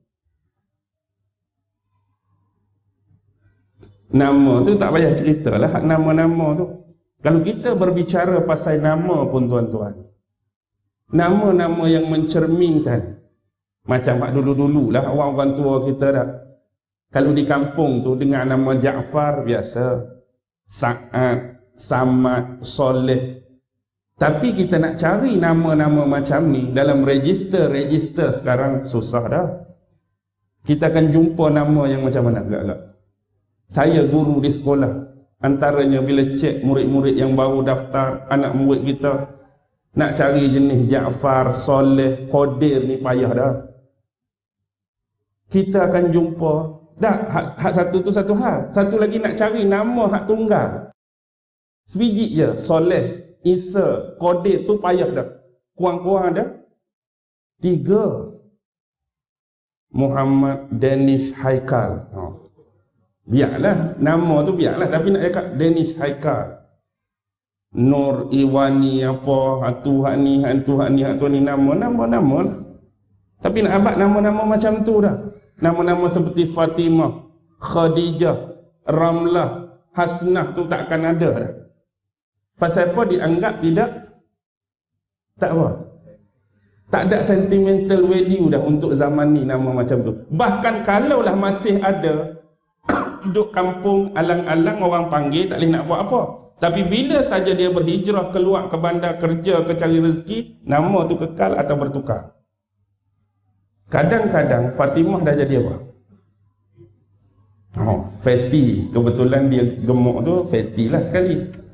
Nama tu tak payah ceritalah, nama-nama tu. Kalau kita berbicara pasal nama pun tuan-tuan, nama-nama yang mencerminkan, macam hak dulu-dulu lah orang-orang tua kita dah. Kalau di kampung tu dengar nama Jaafar biasa, Sa'ad, Samad, Soleh. Tapi kita nak cari nama-nama macam ni dalam register sekarang susah dah. Kita akan jumpa nama yang macam mana agak-agak. Saya guru di sekolah, antaranya bila cek murid-murid yang baru daftar, anak murid kita, nak cari jenis Jaafar, Soleh, Qadir ni payah dah. Kita akan jumpa dah hak satu tu satu hal. Satu lagi nak cari nama hak tunggal. Sebiji je, Soleh, Isa, Qadir tu payah dah. Kurang-kurang ada 3. Muhammad Danish Haikal. Biarlah, nama tu biarlah. Tapi nak cakap Danish Haikal, Nur Iwani apa, hantu hak ni, nama-nama lah. Tapi nak abad nama-nama macam tu dah. Nama-nama seperti Fatimah, Khadijah, Ramlah, Hasnah tu takkan ada dah. Pasal apa dianggap tak apa. Tak ada sentimental value dah untuk zaman ni nama macam tu. Bahkan kalaulah masih ada duduk kampung alang-alang orang panggil tak boleh nak buat apa. Tapi bila saja dia berhijrah keluar ke bandar kerja ke cari rezeki, nama tu kekal atau bertukar. Kadang-kadang Fatimah dah jadi apa? Fatty. Kebetulan dia gemuk tu Fatty lah sekali.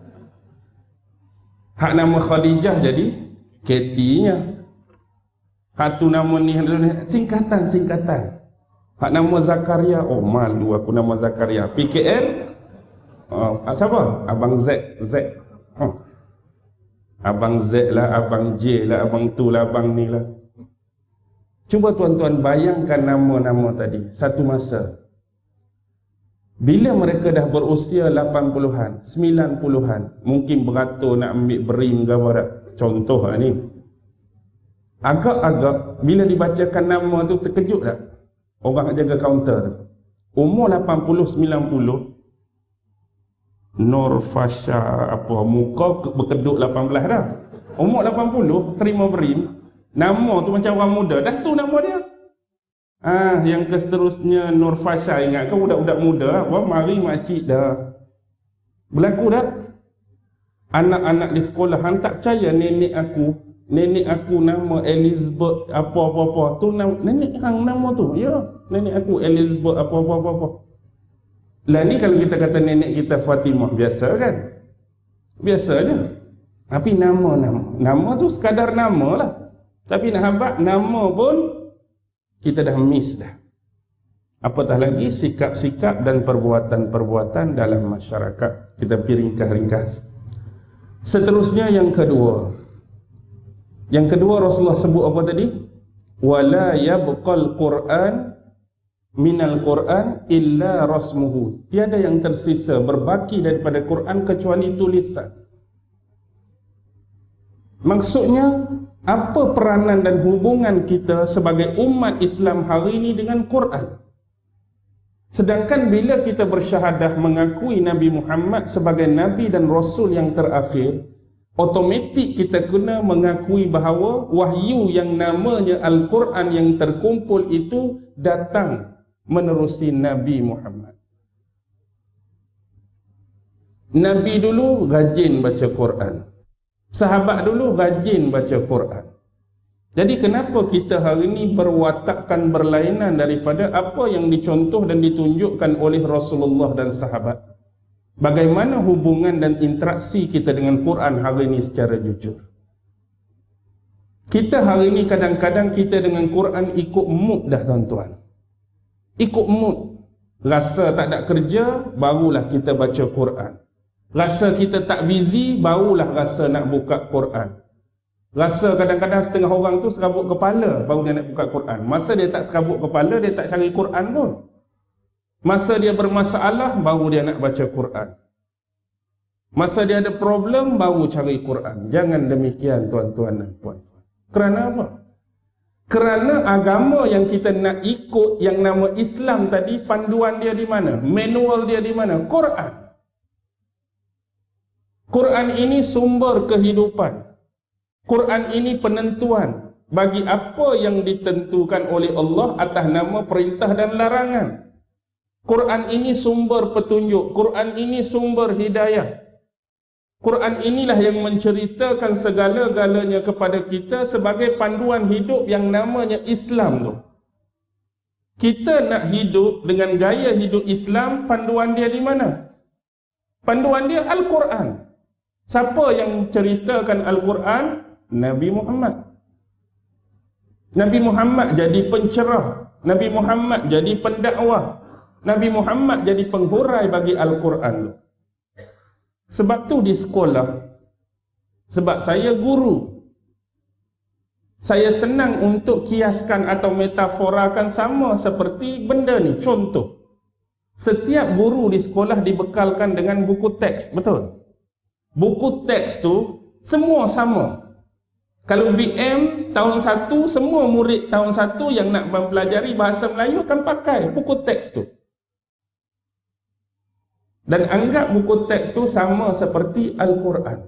Hak nama Khadijah jadi Katie-nya. Hak tu nama ni singkatan. Hak nama Zakaria, oh malu aku nama Zakaria. PKL siapa? Abang Z. Abang Z lah, Abang J lah, Abang tu lah, Abang ni lah. Cuba tuan-tuan bayangkan nama-nama tadi. Satu masa bila mereka dah berusia 80-an, 90-an, mungkin beratur nak ambil berim ke apa dah. Contoh lah ni. Agak-agak bila dibacakan nama tu terkejut tak? Orang jaga kaunter tu. Umur 80-90, Nur Fasha apa, muka berkedut 18 dah. Umur 80, terima berim. Nama tu macam orang muda. Dah tu nama dia. Yang seterusnya Nur Fasha, ingat kan budak-budak muda, apa mari makcik dah. Berlaku dah. Anak-anak di sekolah hang tak percaya nenek aku nama Elizabeth apa-apa. Tu nenek hang nama tu. Ya, nenek aku Elizabeth apa-apa. Lah ni kalau kita kata nenek kita Fatimah, biasa kan? Biasa je. Tapi nama tu sekadar nama lah. Tapi nak habaq nama pun kita dah miss dah. Apatah lagi sikap-sikap dan perbuatan-perbuatan dalam masyarakat. Kita ringkas. Seterusnya yang kedua. Yang kedua Rasulullah sebut apa tadi? Wala yabqal Qur'an minal Qur'an illa rasmuhu. Tiada yang tersisa berbaki daripada Quran kecuali tulisan. Maksudnya, apa peranan dan hubungan kita sebagai umat Islam hari ini dengan Quran? Sedangkan bila kita bersyahadah mengakui Nabi Muhammad sebagai Nabi dan Rasul yang terakhir, otomatik kita kena mengakui bahawa wahyu yang namanya Al-Quran yang terkumpul itu datang menerusi Nabi Muhammad. Nabi dulu rajin baca Quran. Sahabat dulu rajin baca Quran. Jadi kenapa kita hari ini berwatakkan berlainan daripada apa yang dicontoh dan ditunjukkan oleh Rasulullah dan sahabat? Bagaimana hubungan dan interaksi kita dengan Quran hari ini secara jujur? Kita hari ini kadang-kadang kita dengan Quran ikut mood dah tuan-tuan. Ikut mood. Rasa tak ada kerja, barulah kita baca Quran. Rasa kita tak busy, barulah rasa nak buka Quran. Rasa kadang-kadang setengah orang tu serabut kepala baru dia nak buka Quran. Masa dia tak serabut kepala, dia tak cari Quran pun. Masa dia bermasalah, baru dia nak baca Quran. Masa dia ada problem, baru cari Quran. Jangan demikian tuan-tuan dan puan-puan. Kerana apa? Kerana agama yang kita nak ikut yang nama Islam tadi, panduan dia di mana? Manual dia di mana? Quran. Quran ini sumber kehidupan. Quran ini penentuan bagi apa yang ditentukan oleh Allah atas nama perintah dan larangan. Quran ini sumber petunjuk. Quran ini sumber hidayah. Quran inilah yang menceritakan segala-galanya kepada kita sebagai panduan hidup yang namanya Islam tu. Kita nak hidup dengan gaya hidup Islam, panduan dia di mana? Panduan dia Al-Quran. Siapa yang ceritakan Al-Quran? Nabi Muhammad. Nabi Muhammad jadi pencerah. Nabi Muhammad jadi pendakwah. Nabi Muhammad jadi penghurai bagi Al-Quran. Sebab tu di sekolah, sebab saya guru, saya senang untuk kiaskan atau metaforakan sama seperti benda ni. Contoh, setiap guru di sekolah dibekalkan dengan buku teks, betul? Buku teks tu semua sama. Kalau BM tahun 1, semua murid tahun 1 yang nak mempelajari bahasa Melayu akan pakai buku teks tu. Dan anggap buku teks tu sama seperti Al-Quran.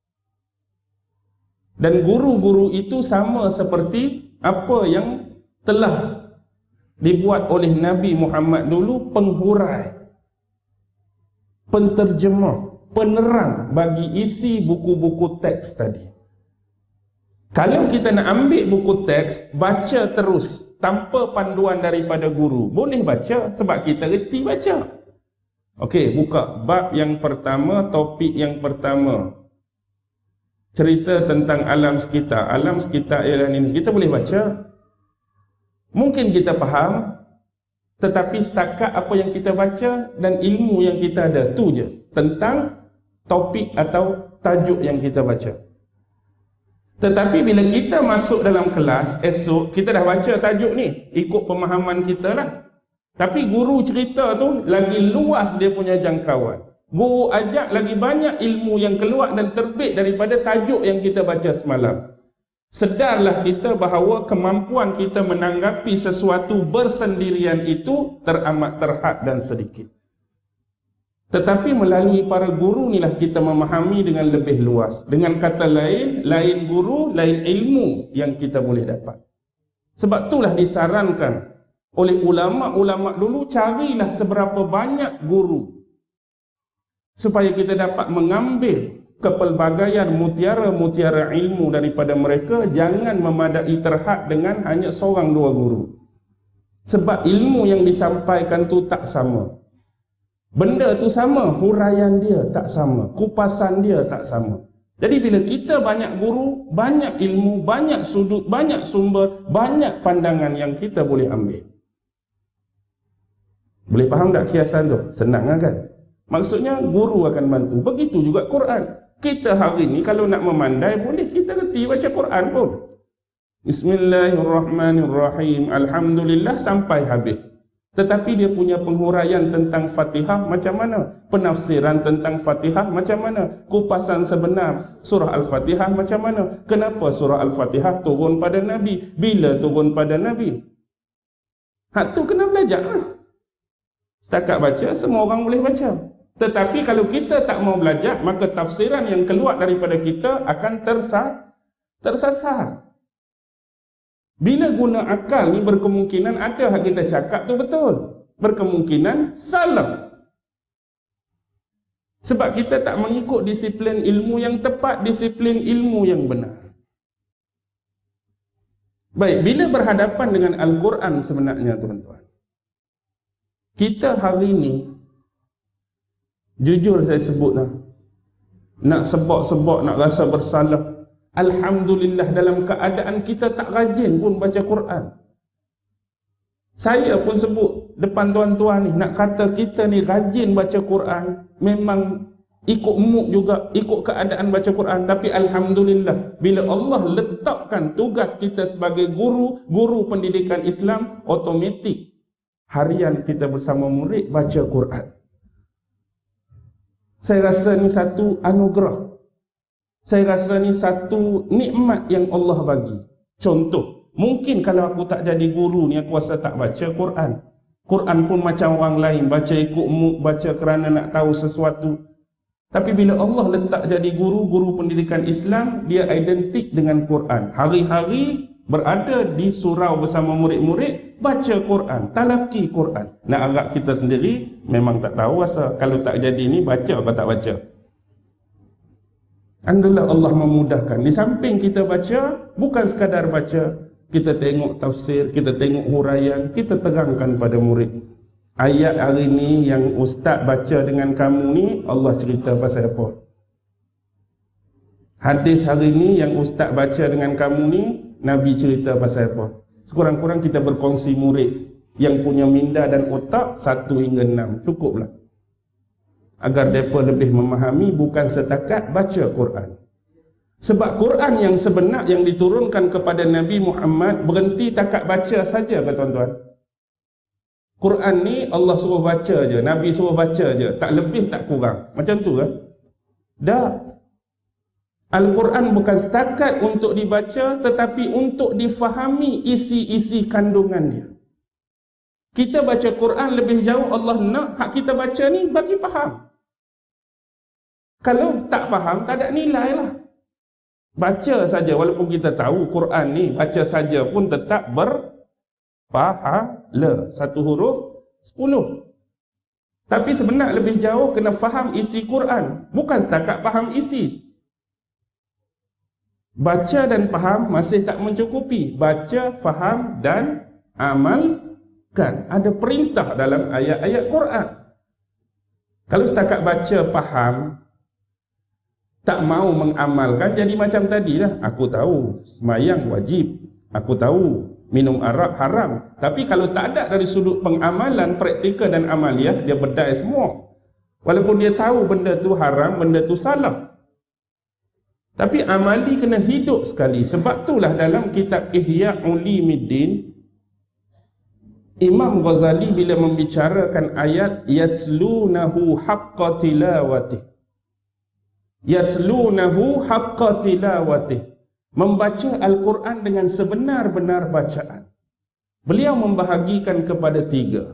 Dan guru-guru itu sama seperti apa yang telah dibuat oleh Nabi Muhammad dulu, penghurai, penterjemah, penerang bagi isi buku-buku teks tadi. Kalau kita nak ambil buku teks, baca terus tanpa panduan daripada guru, boleh baca sebab kita reti baca. Okey, buka bab yang pertama, topik yang pertama. Cerita tentang alam sekitar. Alam sekitar ialah ini. Kita boleh baca. Mungkin kita faham, tetapi setakat apa yang kita baca dan ilmu yang kita ada, tu je tentang topik atau tajuk yang kita baca. Tetapi bila kita masuk dalam kelas, esok kita dah baca tajuk ni, ikut pemahaman kita lah. Tapi guru cerita tu lagi luas dia punya jangkauan. Guru ajak lagi banyak ilmu yang keluar dan terbit daripada tajuk yang kita baca semalam. Sedarlah kita bahawa kemampuan kita menanggapi sesuatu bersendirian itu teramat terhad dan sedikit. Tetapi melalui para guru inilah kita memahami dengan lebih luas. Dengan kata lain, lain guru, lain ilmu yang kita boleh dapat. Sebab itulah disarankan oleh ulama-ulama dulu, carilah seberapa banyak guru supaya kita dapat mengambil kepelbagaian mutiara-mutiara ilmu daripada mereka. Jangan memadai terhad dengan hanya seorang dua guru. Sebab ilmu yang disampaikan tu tak sama. Benda tu sama, huraian dia tak sama, kupasan dia tak sama. Jadi bila kita banyak guru, banyak ilmu, banyak sudut, banyak sumber, banyak pandangan yang kita boleh ambil. Boleh faham tak kiasan tu? Senang kan? Maksudnya guru akan bantu. Begitu juga Quran. Kita hari ni kalau nak memandai, boleh kita reti baca Quran pun. Bismillahirrahmanirrahim. Alhamdulillah sampai habis. Tetapi dia punya penghuraian tentang Fatihah macam mana? Penafsiran tentang Fatihah macam mana? Kupasan sebenar surah Al-Fatihah macam mana? Kenapa surah Al-Fatihah turun pada Nabi? Bila turun pada Nabi? Hak tu kena belajar lah. Setakat baca, semua orang boleh baca. Tetapi kalau kita tak mau belajar, maka tafsiran yang keluar daripada kita akan tersasar. Bila guna akal ni berkemungkinan ada hak kita cakap tu betul, berkemungkinan salah. Sebab kita tak mengikut disiplin ilmu yang tepat, disiplin ilmu yang benar. Baik, bila berhadapan dengan Al-Quran sebenarnya tuan-tuan, kita hari ni, jujur saya sebutlah, nak sebab-sebab, nak rasa bersalah, alhamdulillah dalam keadaan kita tak rajin pun baca Quran. Saya pun sebut depan tuan-tuan ni, nak kata kita ni rajin baca Quran, memang ikut mood juga, ikut keadaan baca Quran. Tapi alhamdulillah, bila Allah letakkan tugas kita sebagai guru pendidikan Islam, automatik harian kita bersama murid baca Quran. Saya rasa ni satu anugerah. Saya rasa ni satu nikmat yang Allah bagi. Contoh, mungkin kalau aku tak jadi guru ni, aku rasa tak baca Quran. Quran pun macam orang lain, baca ikut mood, baca kerana nak tahu sesuatu. Tapi bila Allah letak jadi guru pendidikan Islam, dia identik dengan Quran. Hari-hari berada di surau bersama murid-murid, baca Quran, talaki Quran. Nak agak kita sendiri, memang tak tahu rasa kalau tak jadi ni, baca atau tak baca. Alhamdulillah Allah memudahkan. Di samping kita baca, bukan sekadar baca, kita tengok tafsir, kita tengok huraian, kita terangkan pada murid. Ayat hari ni yang ustaz baca dengan kamu ni, Allah cerita pasal apa? Hadis hari ni yang ustaz baca dengan kamu ni, Nabi cerita pasal apa? Sekurang-kurang kita berkongsi murid yang punya minda dan otak 1 hingga 6, cukuplah. Agar mereka lebih memahami, bukan setakat baca Quran. Sebab Quran yang sebenar yang diturunkan kepada Nabi Muhammad berhenti takat baca saja ke tuan-tuan? Quran ni Allah suruh baca je, Nabi suruh baca je, tak lebih tak kurang. Macam tu kan? Tak. Al-Quran bukan setakat untuk dibaca, tetapi untuk difahami isi-isi kandungannya. Kita baca Quran lebih jauh, Allah nak hak kita baca ni bagi faham. Kalau tak faham, tak ada nilai lah. Baca saja, walaupun kita tahu Quran ni, baca saja pun tetap berpahala. 1 huruf 10. Tapi sebenarnya lebih jauh kena faham isi Quran, bukan setakat faham isi. Baca dan faham masih tak mencukupi. Baca, faham dan amalkan. Ada perintah dalam ayat-ayat Quran. Kalau setakat baca, faham, tak mau mengamalkan, jadi macam tadi lah. Aku tahu sembahyang wajib, aku tahu minum arak haram, tapi kalau tak ada dari sudut pengamalan, praktikal dan amaliah, dia bedai semua. Walaupun dia tahu benda tu haram, benda tu salah, tapi amali kena hidup sekali. Sebab itulah dalam kitab Ihya Ulumuddin, Imam Ghazali bila membicarakan ayat yatslunahu haqqa tilawatih, yatslunahu haqqa tilawatih, membaca Al-Quran dengan sebenar-benar bacaan, beliau membahagikan kepada 3.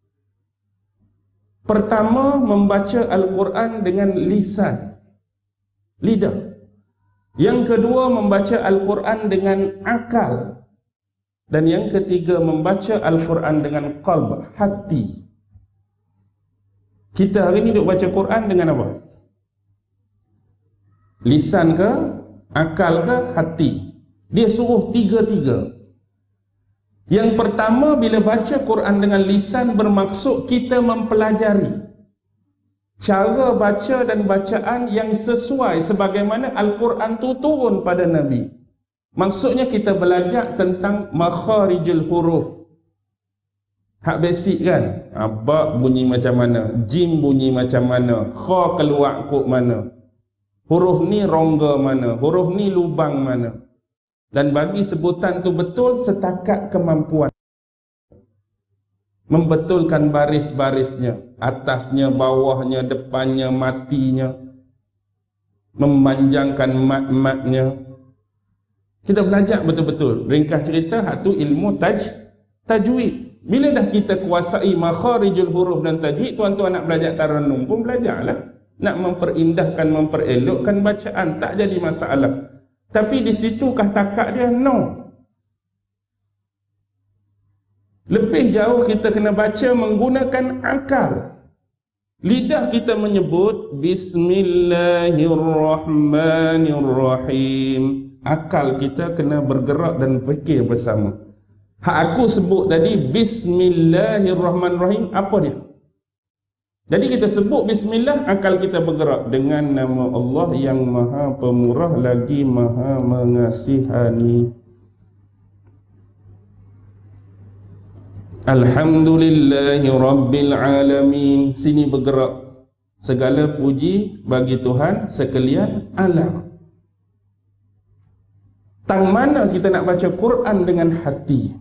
Pertama, membaca Al-Quran dengan lisan, lidah. Yang kedua, membaca Al-Quran dengan akal. Dan yang ketiga, membaca Al-Quran dengan qalb, hati. Kita hari ni duk baca Quran dengan apa? Lisan ke, akal ke, hati? Dia suruh 3-3. Yang pertama, bila baca Quran dengan lisan, bermaksud kita mempelajari cara baca dan bacaan yang sesuai sebagaimana Al-Quran tu turun pada Nabi. Maksudnya kita belajar tentang makharijul huruf, Hak basic kan. Ba bunyi macam mana, jim bunyi macam mana, kha keluar kok mana, huruf ni rongga mana, huruf ni lubang mana. Dan bagi sebutan tu betul setakat kemampuan. Membetulkan baris-barisnya, atasnya, bawahnya, depannya, matinya, memanjangkan mat-matnya. Kita belajar betul-betul. Ringkas cerita, hak tu ilmu tajwid. Bila dah kita kuasai makharijul huruf dan tajwid, tuan-tuan nak belajar tarannum pun belajarlah. Nak memperindah, memperelokkan bacaan, tak jadi masalah. Tapi di situkah takat dia? No. Lebih jauh kita kena baca menggunakan akal. Lidah kita menyebut Bismillahirrahmanirrahim. Akal kita kena bergerak dan fikir bersama. Hak aku sebut tadi Bismillahirrahmanirrahim, apa dia? Jadi kita sebut Bismillah, akal kita bergerak dengan nama Allah yang Maha Pemurah lagi Maha Mengasihani. Alhamdulillahi Rabbil Alamin. Sini bergerak. Segala puji bagi Tuhan sekalian alam. Tang mana kita nak baca Quran dengan hati?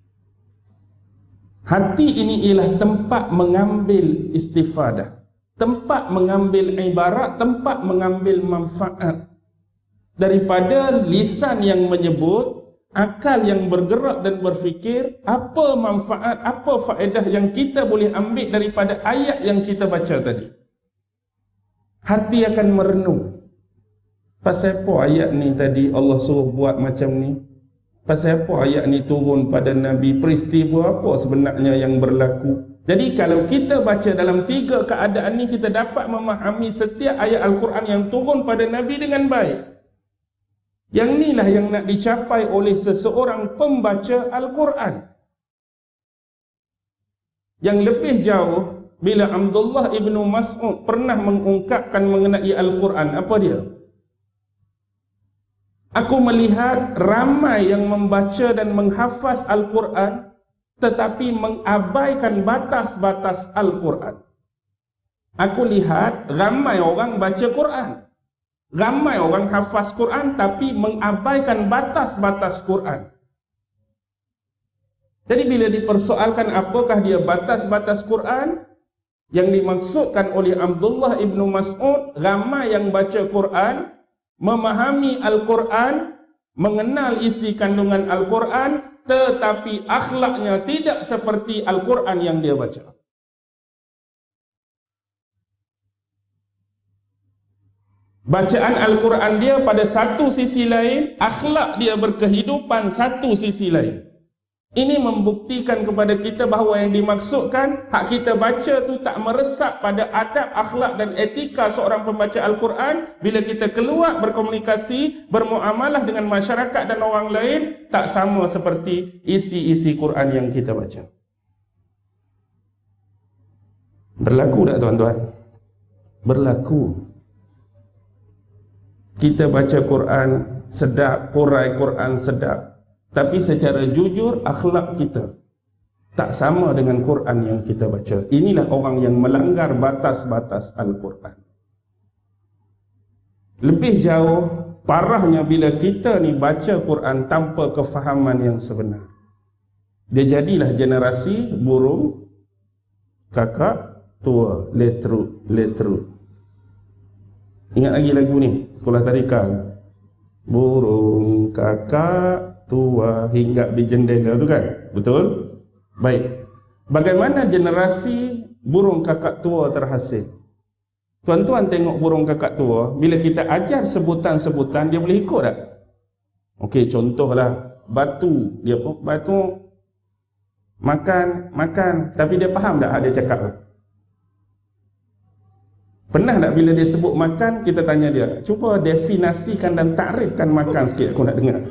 Hati ini ialah tempat mengambil istifadah, tempat mengambil ibarat, tempat mengambil manfaat. Daripada lisan yang menyebut, akal yang bergerak dan berfikir, apa manfaat, apa faedah yang kita boleh ambil daripada ayat yang kita baca tadi. Hati akan merenung. Pasal apa ayat ni tadi Allah suruh buat macam ni? Pasal apa ayat ni turun pada Nabi? Peristiwa apa sebenarnya yang berlaku? Jadi kalau kita baca dalam tiga keadaan ni, kita dapat memahami setiap ayat Al-Quran yang turun pada Nabi dengan baik. Yang inilah yang nak dicapai oleh seseorang pembaca Al-Quran. Yang lebih jauh, bila Abdullah ibnu Mas'ud pernah mengungkapkan mengenai Al-Quran, apa dia? Aku melihat ramai yang membaca dan menghafaz Al-Quran tetapi mengabaikan batas-batas Al-Quran. Aku lihat ramai orang baca Quran, ramai orang hafaz Quran tapi mengabaikan batas-batas Quran. Jadi bila dipersoalkan apakah dia batas-batas Quran, yang dimaksudkan oleh Abdullah ibnu Mas'ud, ramai yang baca Quran, memahami Al-Quran, mengenal isi kandungan Al-Quran, tetapi akhlaknya tidak seperti Al-Quran yang dia baca. Bacaan Al-Quran dia pada satu sisi lain, akhlak dia berkehidupan satu sisi lain. Ini membuktikan kepada kita bahawa yang dimaksudkan hak kita baca tu tak meresap pada adab, akhlak dan etika seorang pembaca Al-Quran. Bila kita keluar berkomunikasi, bermuamalah dengan masyarakat dan orang lain, tak sama seperti isi-isi Quran yang kita baca. Berlaku tak tuan-tuan? Berlaku. Kita baca Quran sedap, hurai Quran sedap, tapi secara jujur akhlak kita tak sama dengan Quran yang kita baca. Inilah orang yang melanggar batas-batas Al-Quran. Lebih jauh, parahnya bila kita ni baca Quran tanpa kefahaman yang sebenar. Dia jadilah generasi burung kakak tua, letru. Ingat lagi lagu ni, sekolah tadika. Burung kakak tua hinggap di jendela tu kan? Betul? Baik. Bagaimana generasi burung kakak tua terhasil? Tuan-tuan tengok burung kakak tua, bila kita ajar sebutan-sebutan, dia boleh ikut tak? Okey, contohlah batu. Dia batu makan, tapi dia faham tak dia cakap tu? Pernah tak bila dia sebut makan, kita tanya dia, cuba definasikan dan takrifkan makan sikit, aku nak dengar.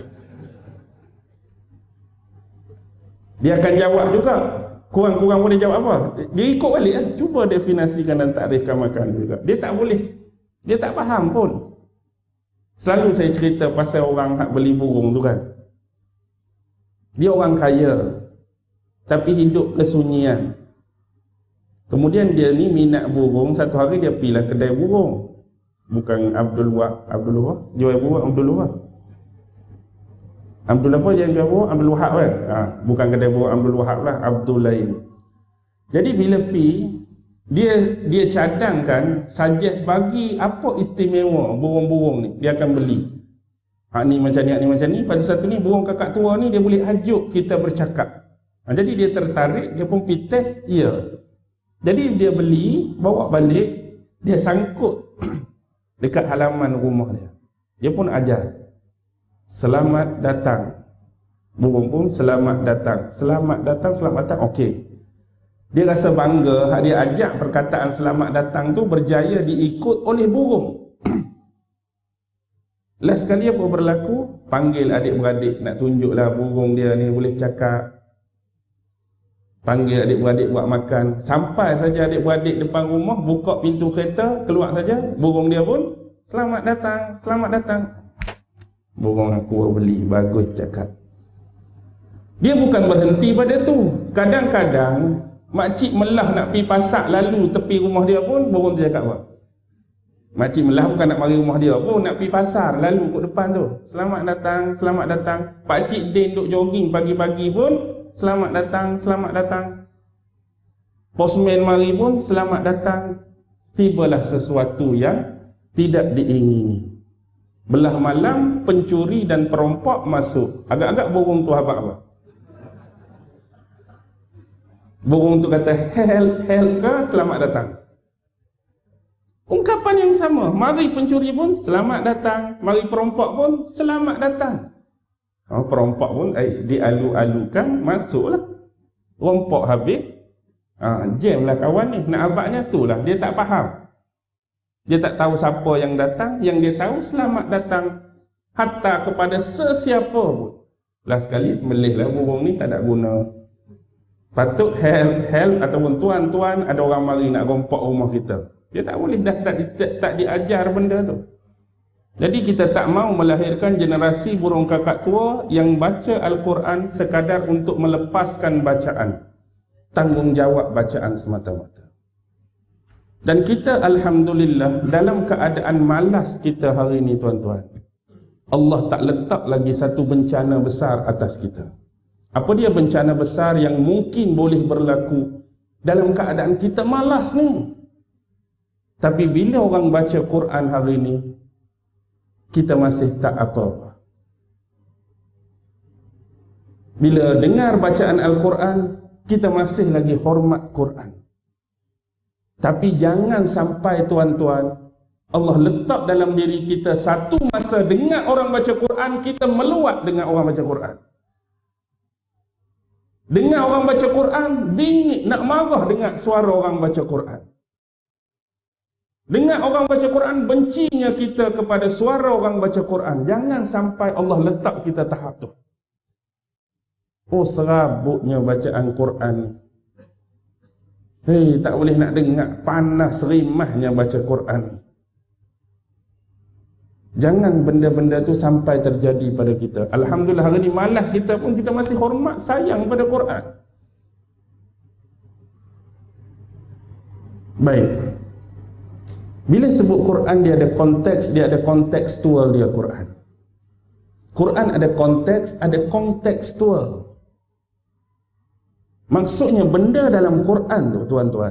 Dia akan jawab juga. Kurang-kurang boleh jawab apa? Dia ikut balik lah. Cuba definasikan dan takrifkan makan juga. Dia tak boleh. Dia tak faham pun. Selalu saya cerita pasal orang hak beli burung tu kan. Dia orang kaya. tapi hidup kesunyian. Kemudian dia ni minat burung, satu hari dia pergilah kedai burung. Bukan Abdul Wahab, jual burung Abdul Wahab. Abdul apa yang jual burung? Abdul Wahab kan? Bukan kedai burung Abdul Wahab lah, Abdul lain. Jadi bila pergi, dia cadangkan, suggest bagi apa istimewa burung-burung ni, dia akan beli. Ni macam ni, ni macam ni. Lepas tu satu ni, burung kakak tua ni, dia boleh hajuk kita bercakap. Jadi dia tertarik, dia pun pergi test, ya. Jadi dia beli, bawa balik, dia sangkut dekat halaman rumah dia. Dia pun ajar, selamat datang. Burung pun selamat datang. Selamat datang, selamat datang, okey. Dia rasa bangga, hak dia ajak perkataan selamat datang tu berjaya diikut oleh burung. Last kali apa berlaku? Panggil adik-beradik, nak tunjuklah burung dia ni boleh cakap. Panggil adik-beradik buat makan. Sampai saja adik-beradik depan rumah, buka pintu kereta, keluar saja, burung dia pun selamat datang, selamat datang. Burung aku beli, bagus cakap. Dia bukan berhenti pada tu. Kadang-kadang makcik melah nak pergi pasar, lalu tepi rumah dia pun burung tu cakap apa? Makcik melah bukan nak mari rumah dia pun, nak pergi pasar, lalu kat depan tu, selamat datang, selamat datang. Pakcik Din duk jogging pagi-pagi pun selamat datang, selamat datang. Postman mari pun selamat datang. Tibalah sesuatu yang tidak diingini. Belah malam pencuri dan perompak masuk. Agak-agak burung tu apa? Burung tu kata help ke selamat datang. Ungkapan yang sama. Mari pencuri pun selamat datang, mari perompak pun selamat datang. Perompak pun dialu-alukan, masuklah. Rompak habis, jam lah kawan ni. Nak abadnya tu lah, dia tak faham. Dia tak tahu siapa yang datang. Yang dia tahu selamat datang hatta kepada sesiapa pun. Last kali sembelih lah burung ni, tak ada guna. Patut help ataupun tuan-tuan, ada orang mari nak rompak rumah kita. Dia tak boleh, dah tak diajar benda tu. Jadi kita tak mau melahirkan generasi burung kakak tua yang baca Al-Quran sekadar untuk melepaskan bacaan. Tanggungjawab bacaan semata-mata. Dan kita alhamdulillah dalam keadaan malas kita hari ini tuan-tuan. Allah tak letak lagi satu bencana besar atas kita. Apa dia bencana besar yang mungkin boleh berlaku dalam keadaan kita malas ni? Tapi bila orang baca Quran hari ini, kita masih tak apa-apa. Bila dengar bacaan Al-Quran, kita masih lagi hormat Quran. Tapi jangan sampai tuan-tuan, Allah letak dalam diri kita satu masa dengar orang baca Quran, kita meluat dengan orang baca Quran. Dengar orang baca Quran, bingit, nak marah dengar suara orang baca Quran. Dengar orang baca Quran, bencinya kita kepada suara orang baca Quran. Jangan sampai Allah letak kita tahap tu. Serabutnya bacaan Quran. Tak boleh nak dengar, panas rimahnya baca Quran. Jangan benda-benda tu sampai terjadi pada kita. Alhamdulillah hari ni malah kita pun kita masih hormat, sayang pada Quran. Baik. Bila sebut Quran, dia ada konteks, dia ada kontekstual dia Quran. Quran ada konteks, ada kontekstual. Maksudnya benda dalam Quran tu tuan-tuan,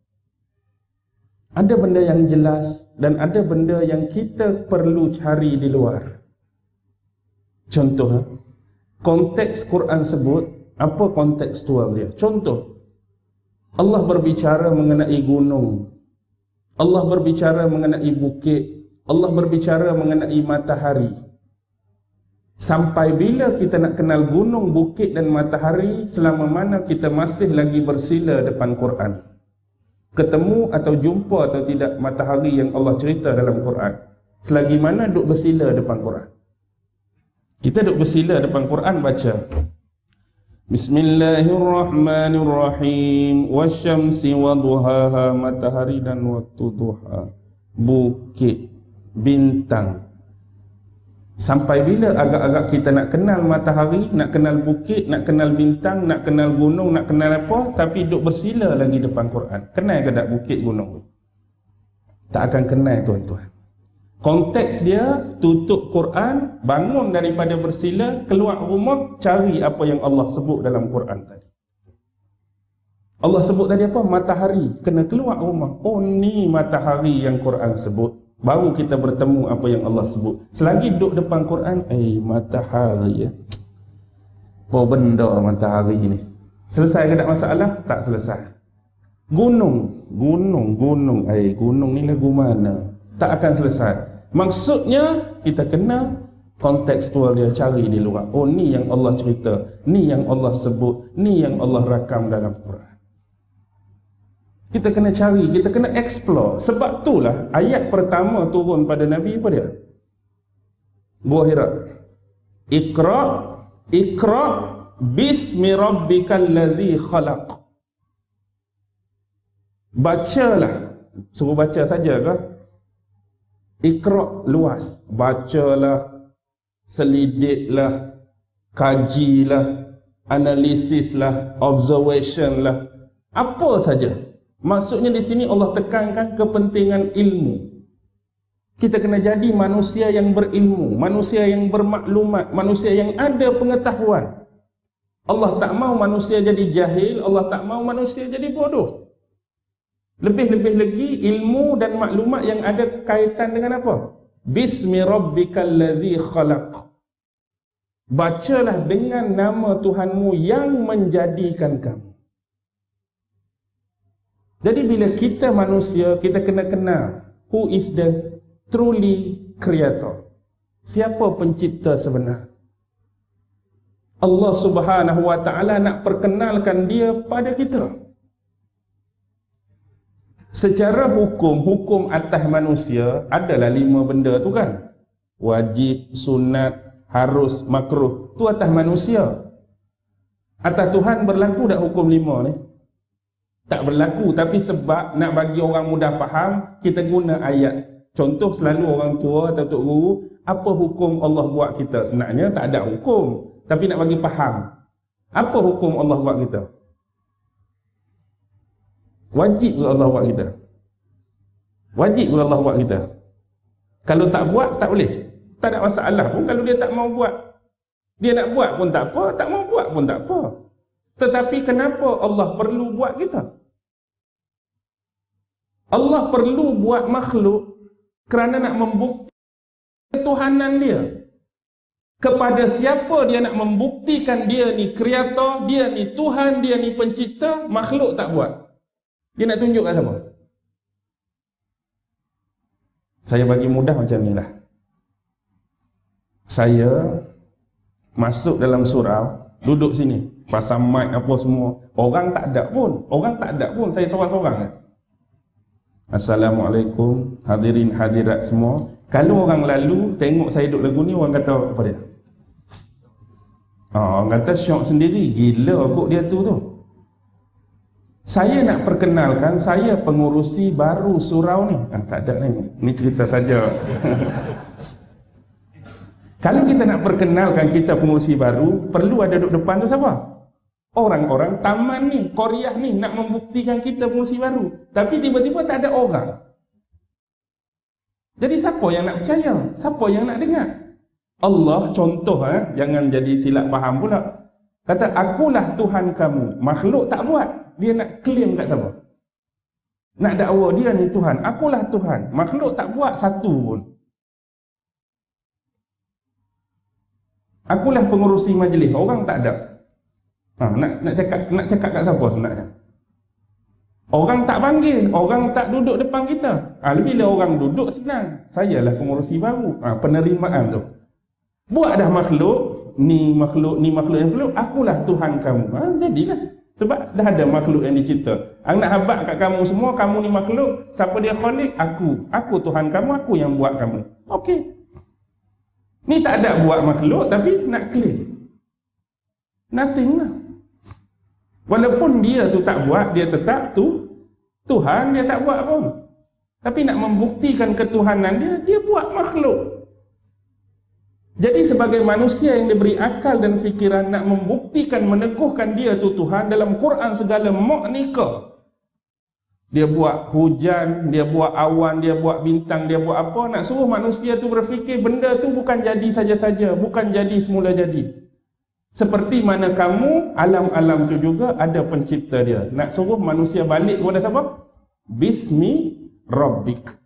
ada benda yang jelas dan ada benda yang kita perlu cari di luar. Contoh, konteks Quran sebut, apa kontekstual dia? Contoh, Allah berbicara mengenai gunung, Allah berbicara mengenai bukit, Allah berbicara mengenai matahari. Sampai bila kita nak kenal gunung, bukit dan matahari, selama mana kita masih lagi bersila depan Quran. Ketemu atau jumpa atau tidak matahari yang Allah cerita dalam Quran, selagi mana duk bersila depan Quran. Kita duk bersila depan Quran, baca Bismillahirrahmanirrahim, wasyamsi waduhaha, matahari dan waktu duha, bukit, bintang. Sampai bila agak-agak kita nak kenal matahari, nak kenal bukit, nak kenal bintang, nak kenal gunung, nak kenal apa, tapi duduk bersila lagi depan Quran. Kenal ke tak bukit gunung? Tak akan kenal, tuan-tuan. Konteks dia, tutup Quran, bangun daripada bersila, keluar rumah, cari apa yang Allah sebut dalam Quran tadi. Allah sebut tadi apa? Matahari. Kena keluar rumah. Oh, ni matahari yang Quran sebut. Baru kita bertemu apa yang Allah sebut. Selagi duduk depan Quran, matahari ya. Apa benda matahari ni? Selesai ke tak masalah? Tak selesai. Gunung. Gunung ni lagu mana? Tak akan selesai. Maksudnya, kita kena kontekstual dia, cari di luar. Oh, ni yang Allah cerita. Ni yang Allah sebut. Ni yang Allah rakam dalam Quran. Kita kena cari, kita kena explore. Sebab itulah ayat pertama turun pada Nabi apa dia? Gua Hira. Iqra bismi rabbikal ladzi khalaq. Bacalah. Suruh baca saja ke? Iqra luas. Bacalah, selidiklah, kajilah, analisislah, observationlah. Apa saja. Maksudnya di sini Allah tekankan kepentingan ilmu. Kita kena jadi manusia yang berilmu, manusia yang bermaklumat, manusia yang ada pengetahuan. Allah tak mau manusia jadi jahil, Allah tak mau manusia jadi bodoh. Lebih-lebih lagi ilmu dan maklumat yang ada kaitan dengan apa? Bismi rabbikal ladzi khalaq. Bacalah dengan nama Tuhanmu yang menjadikan kamu. Jadi bila kita manusia, kita kena kenal who is the truly creator. Siapa pencipta sebenar? Allah Subhanahu wa taala nak perkenalkan dia pada kita. Secara hukum atas manusia adalah 5 benda tu kan. Wajib, sunat, harus, makruh. Tu atas manusia. Atas Tuhan berlaku tak hukum 5 ni? Tak berlaku, tapi sebab nak bagi orang mudah faham, kita guna ayat. Contoh selalu orang tua atau tok guru, apa hukum Allah buat kita? Sebenarnya tak ada hukum, tapi nak bagi faham. Apa hukum Allah buat kita? Wajib ke Allah buat kita? Wajib ke Allah buat kita? Kalau tak buat, tak boleh. Tak ada masalah pun kalau dia tak mau buat. Dia nak buat pun tak apa, tak mau buat pun tak apa. Tetapi kenapa Allah perlu buat kita? Allah perlu buat makhluk kerana nak membuktikan ketuhanan dia. Kepada siapa dia nak membuktikan dia ni kreator, dia ni Tuhan, dia ni pencipta, makhluk tak buat. Dia nak tunjuk kat siapa? Saya bagi mudah macam ni lah. Saya masuk dalam surau, duduk sini, pasang mic apa semua. Orang tak ada pun, saya seorang-seorang. Assalamualaikum, hadirin hadirat semua. Kalau orang lalu tengok saya duduk lagu ni, orang kata apa dia? Orang kata syok sendiri, gila kok dia tu. Saya nak perkenalkan, saya pengurusi baru surau ni. Tak ada ni cerita saja. Kalau kita nak perkenalkan kita pengurusi baru, perlu ada duduk depan tu siapa? Orang-orang taman ni, Korea ni nak membuktikan kita pengurusi baru. Tapi tiba-tiba tak ada orang. Jadi siapa yang nak percaya? Siapa yang nak dengar? Allah contoh, jangan jadi silap faham pula. Kata, akulah Tuhan kamu. Makhluk tak buat. Dia nak claim kat siapa? Nak dakwa dia ni Tuhan. Akulah Tuhan. Makhluk tak buat satu pun. Akulah pengurusi majlis. Orang tak ada. Nak cakap kat siapa sebenarnya? Orang tak panggil, orang tak duduk depan kita. Bila orang duduk senang. Sayalah pengurusi baru. Penerimaan tu. Buat dah makhluk, ni makhluk, akulah Tuhan kamu. Jadilah. Sebab dah ada makhluk yang dicipta. Nak habaq kat kamu semua, kamu ni makhluk. Siapa dia khalik? Aku. Aku Tuhan kamu, aku yang buat kamu. Okey. Ni tak ada buat makhluk, tapi nak claim. Nothing lah. Walaupun dia tu tak buat, dia tetap tu Tuhan, dia tak buat pun. Tapi nak membuktikan ketuhanan dia, dia buat makhluk. Jadi sebagai manusia yang diberi akal dan fikiran, nak membuktikan, meneguhkan dia tu Tuhan, dalam Quran segala muknika. Dia buat hujan, dia buat awan, dia buat bintang, dia buat apa, nak suruh manusia tu berfikir benda tu bukan jadi saja-saja, bukan jadi semula jadi. Seperti mana kamu, alam-alam tu juga ada pencipta dia. Nak suruh manusia balik kepada siapa? Bismi Rabbik.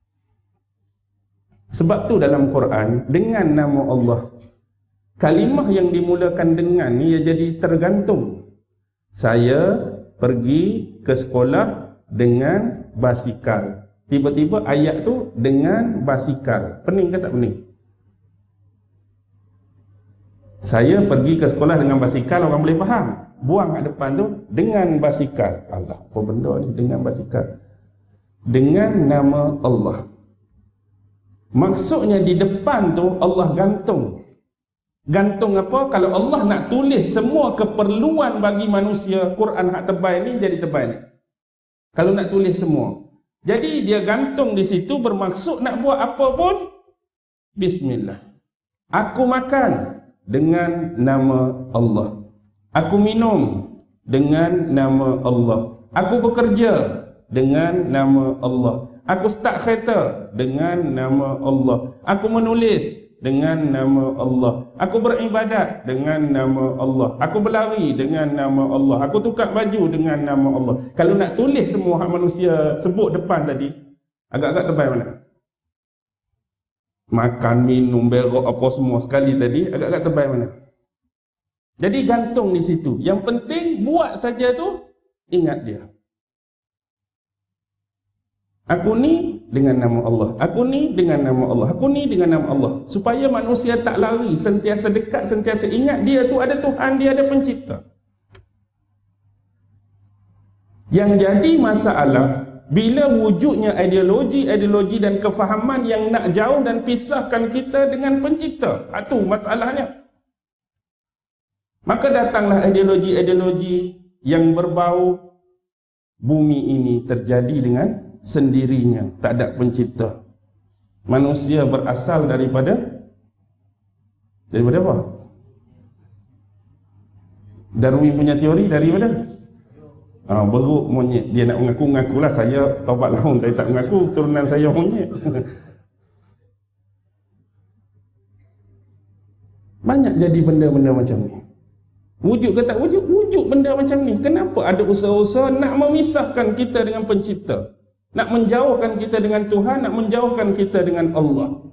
Sebab tu dalam Quran, dengan nama Allah, kalimah yang dimulakan dengan ni ia jadi tergantung. Saya pergi ke sekolah dengan basikal. Tiba-tiba ayat tu dengan basikal. Pening ke tak pening? Saya pergi ke sekolah dengan basikal, orang boleh faham. Buang kat depan tu dengan basikal. Allah, apa benda ni dengan basikal? Dengan nama Allah. Maksudnya di depan tu Allah gantung. Gantung apa? Kalau Allah nak tulis semua keperluan bagi manusia, Quran hak tebal ni jadi tebal ni. Kalau nak tulis semua. Jadi dia gantung di situ bermaksud nak buat apa pun, bismillah. Aku makan dengan nama Allah. Aku minum dengan nama Allah. Aku bekerja dengan nama Allah. Aku start kereta dengan nama Allah. Aku menulis dengan nama Allah. Aku beribadat dengan nama Allah. Aku berlari dengan nama Allah. Aku tukar baju dengan nama Allah. Kalau nak tulis semua hak manusia sebut depan tadi, agak-agak tebal mana? Makan, minum, berak apa semua sekali tadi, agak-agak tebal mana? Jadi gantung di situ. Yang penting buat saja tu, ingat dia. Aku ni dengan nama Allah. Aku ni dengan nama Allah. Aku ni dengan nama Allah. Supaya manusia tak lari, sentiasa dekat, sentiasa ingat dia tu ada Tuhan, dia ada pencipta. Yang jadi masalah, bila wujudnya ideologi dan kefahaman yang nak jauh dan pisahkan kita dengan pencipta. Itu masalahnya. Maka datanglah ideologi-ideologi yang berbau bumi ini terjadi dengan sendirinya, tak ada pencipta. Manusia berasal daripada apa? Darwin punya teori daripada beruk monyet. Dia nak mengaku-ngakulah saya taubat lahun, saya tak mengaku keturunan saya monyet. Banyak jadi benda-benda macam ni. Wujud ke tak wujud? Wujud benda macam ni. Kenapa ada usaha-usaha nak memisahkan kita dengan pencipta? Nak menjauhkan kita dengan Tuhan, nak menjauhkan kita dengan Allah.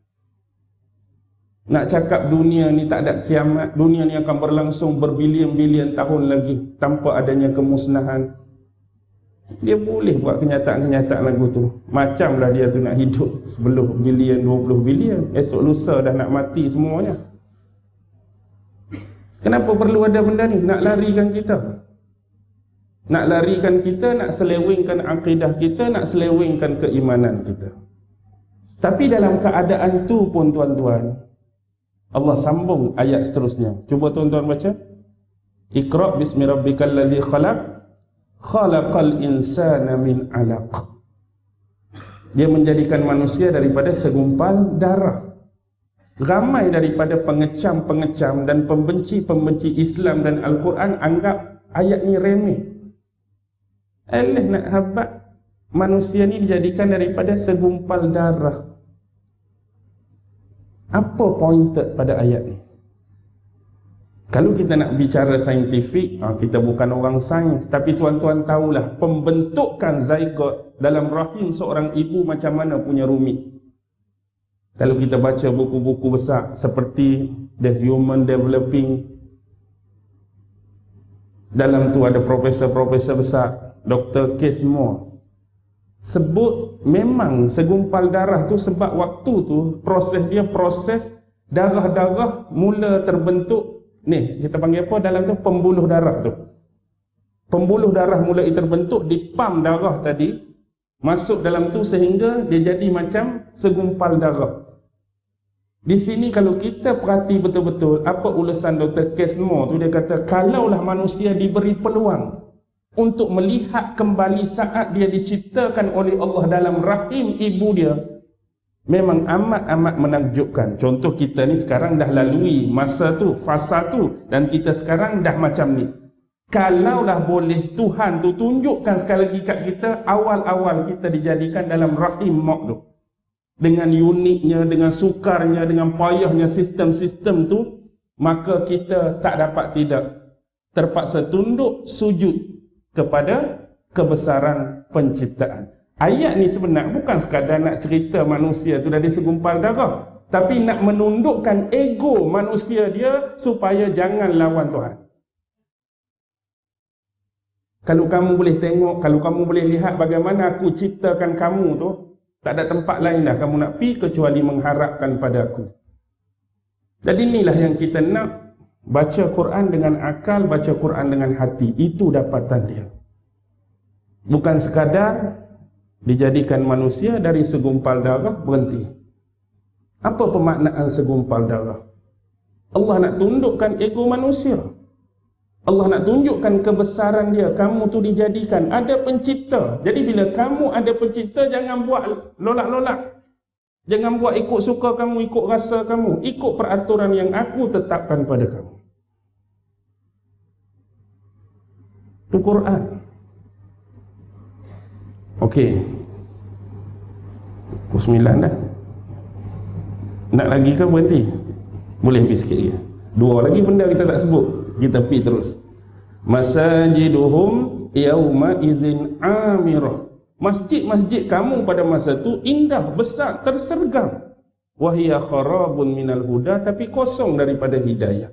Nak cakap dunia ni tak ada kiamat, dunia ni akan berlangsung berbilion-bilion tahun lagi tanpa adanya kemusnahan. Dia boleh buat kenyataan-kenyataan lagu tu. Macamlah dia tu nak hidup 10 bilion, 20 bilion, esok lusa dah nak mati semuanya. Kenapa perlu ada benda ni? Nak larikan kita. Nak larikan kita, nak selewengkan akidah kita, nak selewengkan keimanan kita. Tapi dalam keadaan tu pun tuan-tuan, Allah sambung ayat seterusnya. Cuba tuan-tuan baca. Iqra' bismi rabbikal ladzi khalaq, khalaqal insana min 'alaq. Dia menjadikan manusia daripada segumpal darah. Ramai daripada pengecam-pengecam dan pembenci-pembenci Islam dan Al-Quran anggap ayat ni remeh. Allah nak habat manusia ni dijadikan daripada segumpal darah. Apa pointed pada ayat ni? Kalau kita nak bicara saintifik, kita bukan orang sains, tapi tuan-tuan tahulah pembentukan zygote dalam rahim seorang ibu macam mana punya rumit. Kalau kita baca buku-buku besar seperti The Human Developing, dalam tu ada profesor-profesor besar, Dr. Keith Moore, sebut memang segumpal darah tu sebab waktu tu proses dia, proses darah-darah mula terbentuk. Ni kita panggil apa dalam tu? Pembuluh darah tu. Pembuluh darah mula terbentuk di pam darah tadi, masuk dalam tu sehingga dia jadi macam segumpal darah. Di sini kalau kita perhati betul-betul apa ulasan Dr. Keith Moore tu, dia kata kalaulah manusia diberi peluang untuk melihat kembali saat dia diciptakan oleh Allah dalam rahim ibu dia, Memang amat-amat menakjubkan. Contoh kita ni sekarang dah lalui masa tu, fasa tu, dan kita sekarang dah macam ni. Kalaulah boleh Tuhan tu tunjukkan sekali lagi kat kita, awal-awal kita dijadikan dalam rahim mak tu, dengan uniknya, dengan sukarnya, dengan payahnya sistem-sistem tu, maka kita tak dapat tidak terpaksa tunduk sujud kepada kebesaran penciptaan. Ayat ni sebenarnya bukan sekadar nak cerita manusia tu dari segumpal darah, tapi nak menundukkan ego manusia dia supaya jangan lawan Tuhan. Kalau kamu boleh tengok, kalau kamu boleh lihat bagaimana aku ciptakan kamu tu, tak ada tempat lain dah kamu nak pergi kecuali mengharapkan pada aku. Jadi inilah yang kita nak, baca Quran dengan akal, baca Quran dengan hati. Itu dapatan dia. Bukan sekadar dijadikan manusia dari segumpal darah berhenti. Apa pemaknaan segumpal darah? Allah nak tundukkan ego manusia. Allah nak tunjukkan kebesaran dia. Kamu tu dijadikan ada pencipta. Jadi bila kamu ada pencipta, jangan buat lolak-lolak. Jangan buat ikut suka kamu, ikut rasa kamu, ikut peraturan yang aku tetapkan pada kamu. Itu Quran. Okey. Pukul 9 dah. Nak lagi ke berhenti? Boleh pergi sikit lagi. Dua lagi benda kita tak sebut, kita pergi terus. Masajiduhum yauma izin amirah. Masjid-masjid kamu pada masa tu indah, besar, tersergam. Wahia kharabun minal huda, tapi kosong daripada hidayah.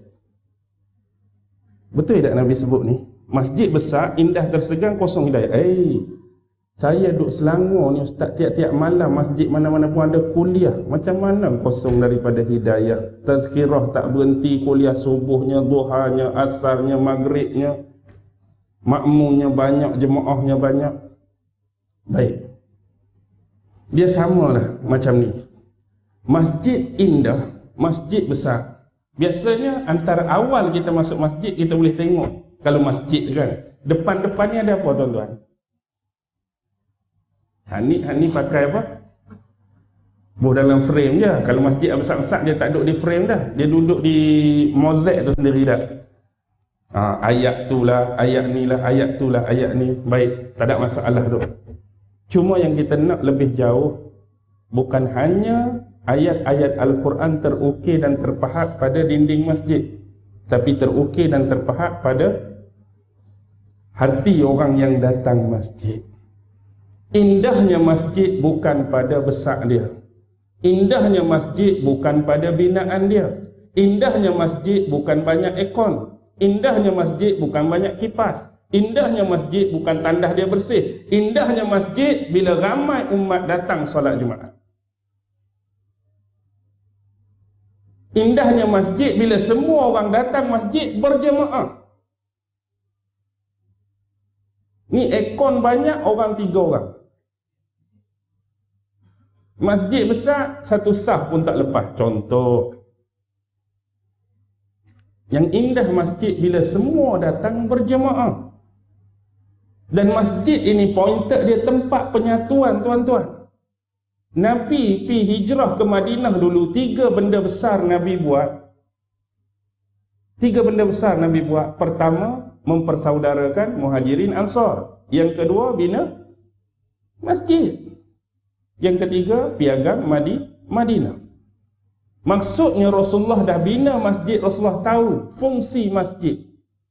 Betul tak Nabi sebut ni? Masjid besar, indah, tersergam, kosong hidayah. Saya duduk Selangor ni ustaz, tiap-tiap malam masjid mana-mana pun ada kuliah. Macam mana kosong daripada hidayah? Tazkirah tak berhenti, kuliah subuhnya, duhanya, asarnya, maghribnya, makmumnya banyak, jemaahnya banyak. Baik, dia samalah macam ni. Masjid indah, masjid besar. Biasanya antara awal kita masuk masjid, kita boleh tengok. Kalau masjid kan, depan-depannya ada apa tuan-tuan? Hani pakai apa? Buh dalam frame je. Kalau masjid besar-besar dia tak duduk di frame dah. Dia duduk di mozaik tu sendiri dah. Ayat tu lah, ayat ni lah, ayat tu lah, ayat ni. Baik, tak ada masalah tu. Cuma yang kita nak lebih jauh, bukan hanya ayat-ayat Al-Quran terukir dan terpahat pada dinding masjid, tapi terukir dan terpahat pada hati orang yang datang masjid. Indahnya masjid bukan pada besar dia. Indahnya masjid bukan pada binaan dia. Indahnya masjid bukan banyak aircon. Indahnya masjid bukan banyak kipas. Indahnya masjid bukan tandah dia bersih. Indahnya masjid bila ramai umat datang solat Jumaat. Indahnya masjid bila semua orang datang masjid berjemaah. Ni aircon banyak, orang 3 orang. Masjid besar, satu saf pun tak lepas. Contoh. Yang indah masjid bila semua datang berjemaah. Dan masjid ini pointed dia tempat penyatuan tuan-tuan. Nabi pi hijrah ke Madinah dulu, 3 benda besar Nabi buat. 3 benda besar Nabi buat. Pertama, mempersaudarakan Muhajirin Ansar. Yang kedua, bina masjid. Yang ketiga, piagam Madinah. Maksudnya Rasulullah dah bina masjid, Rasulullah tahu fungsi masjid.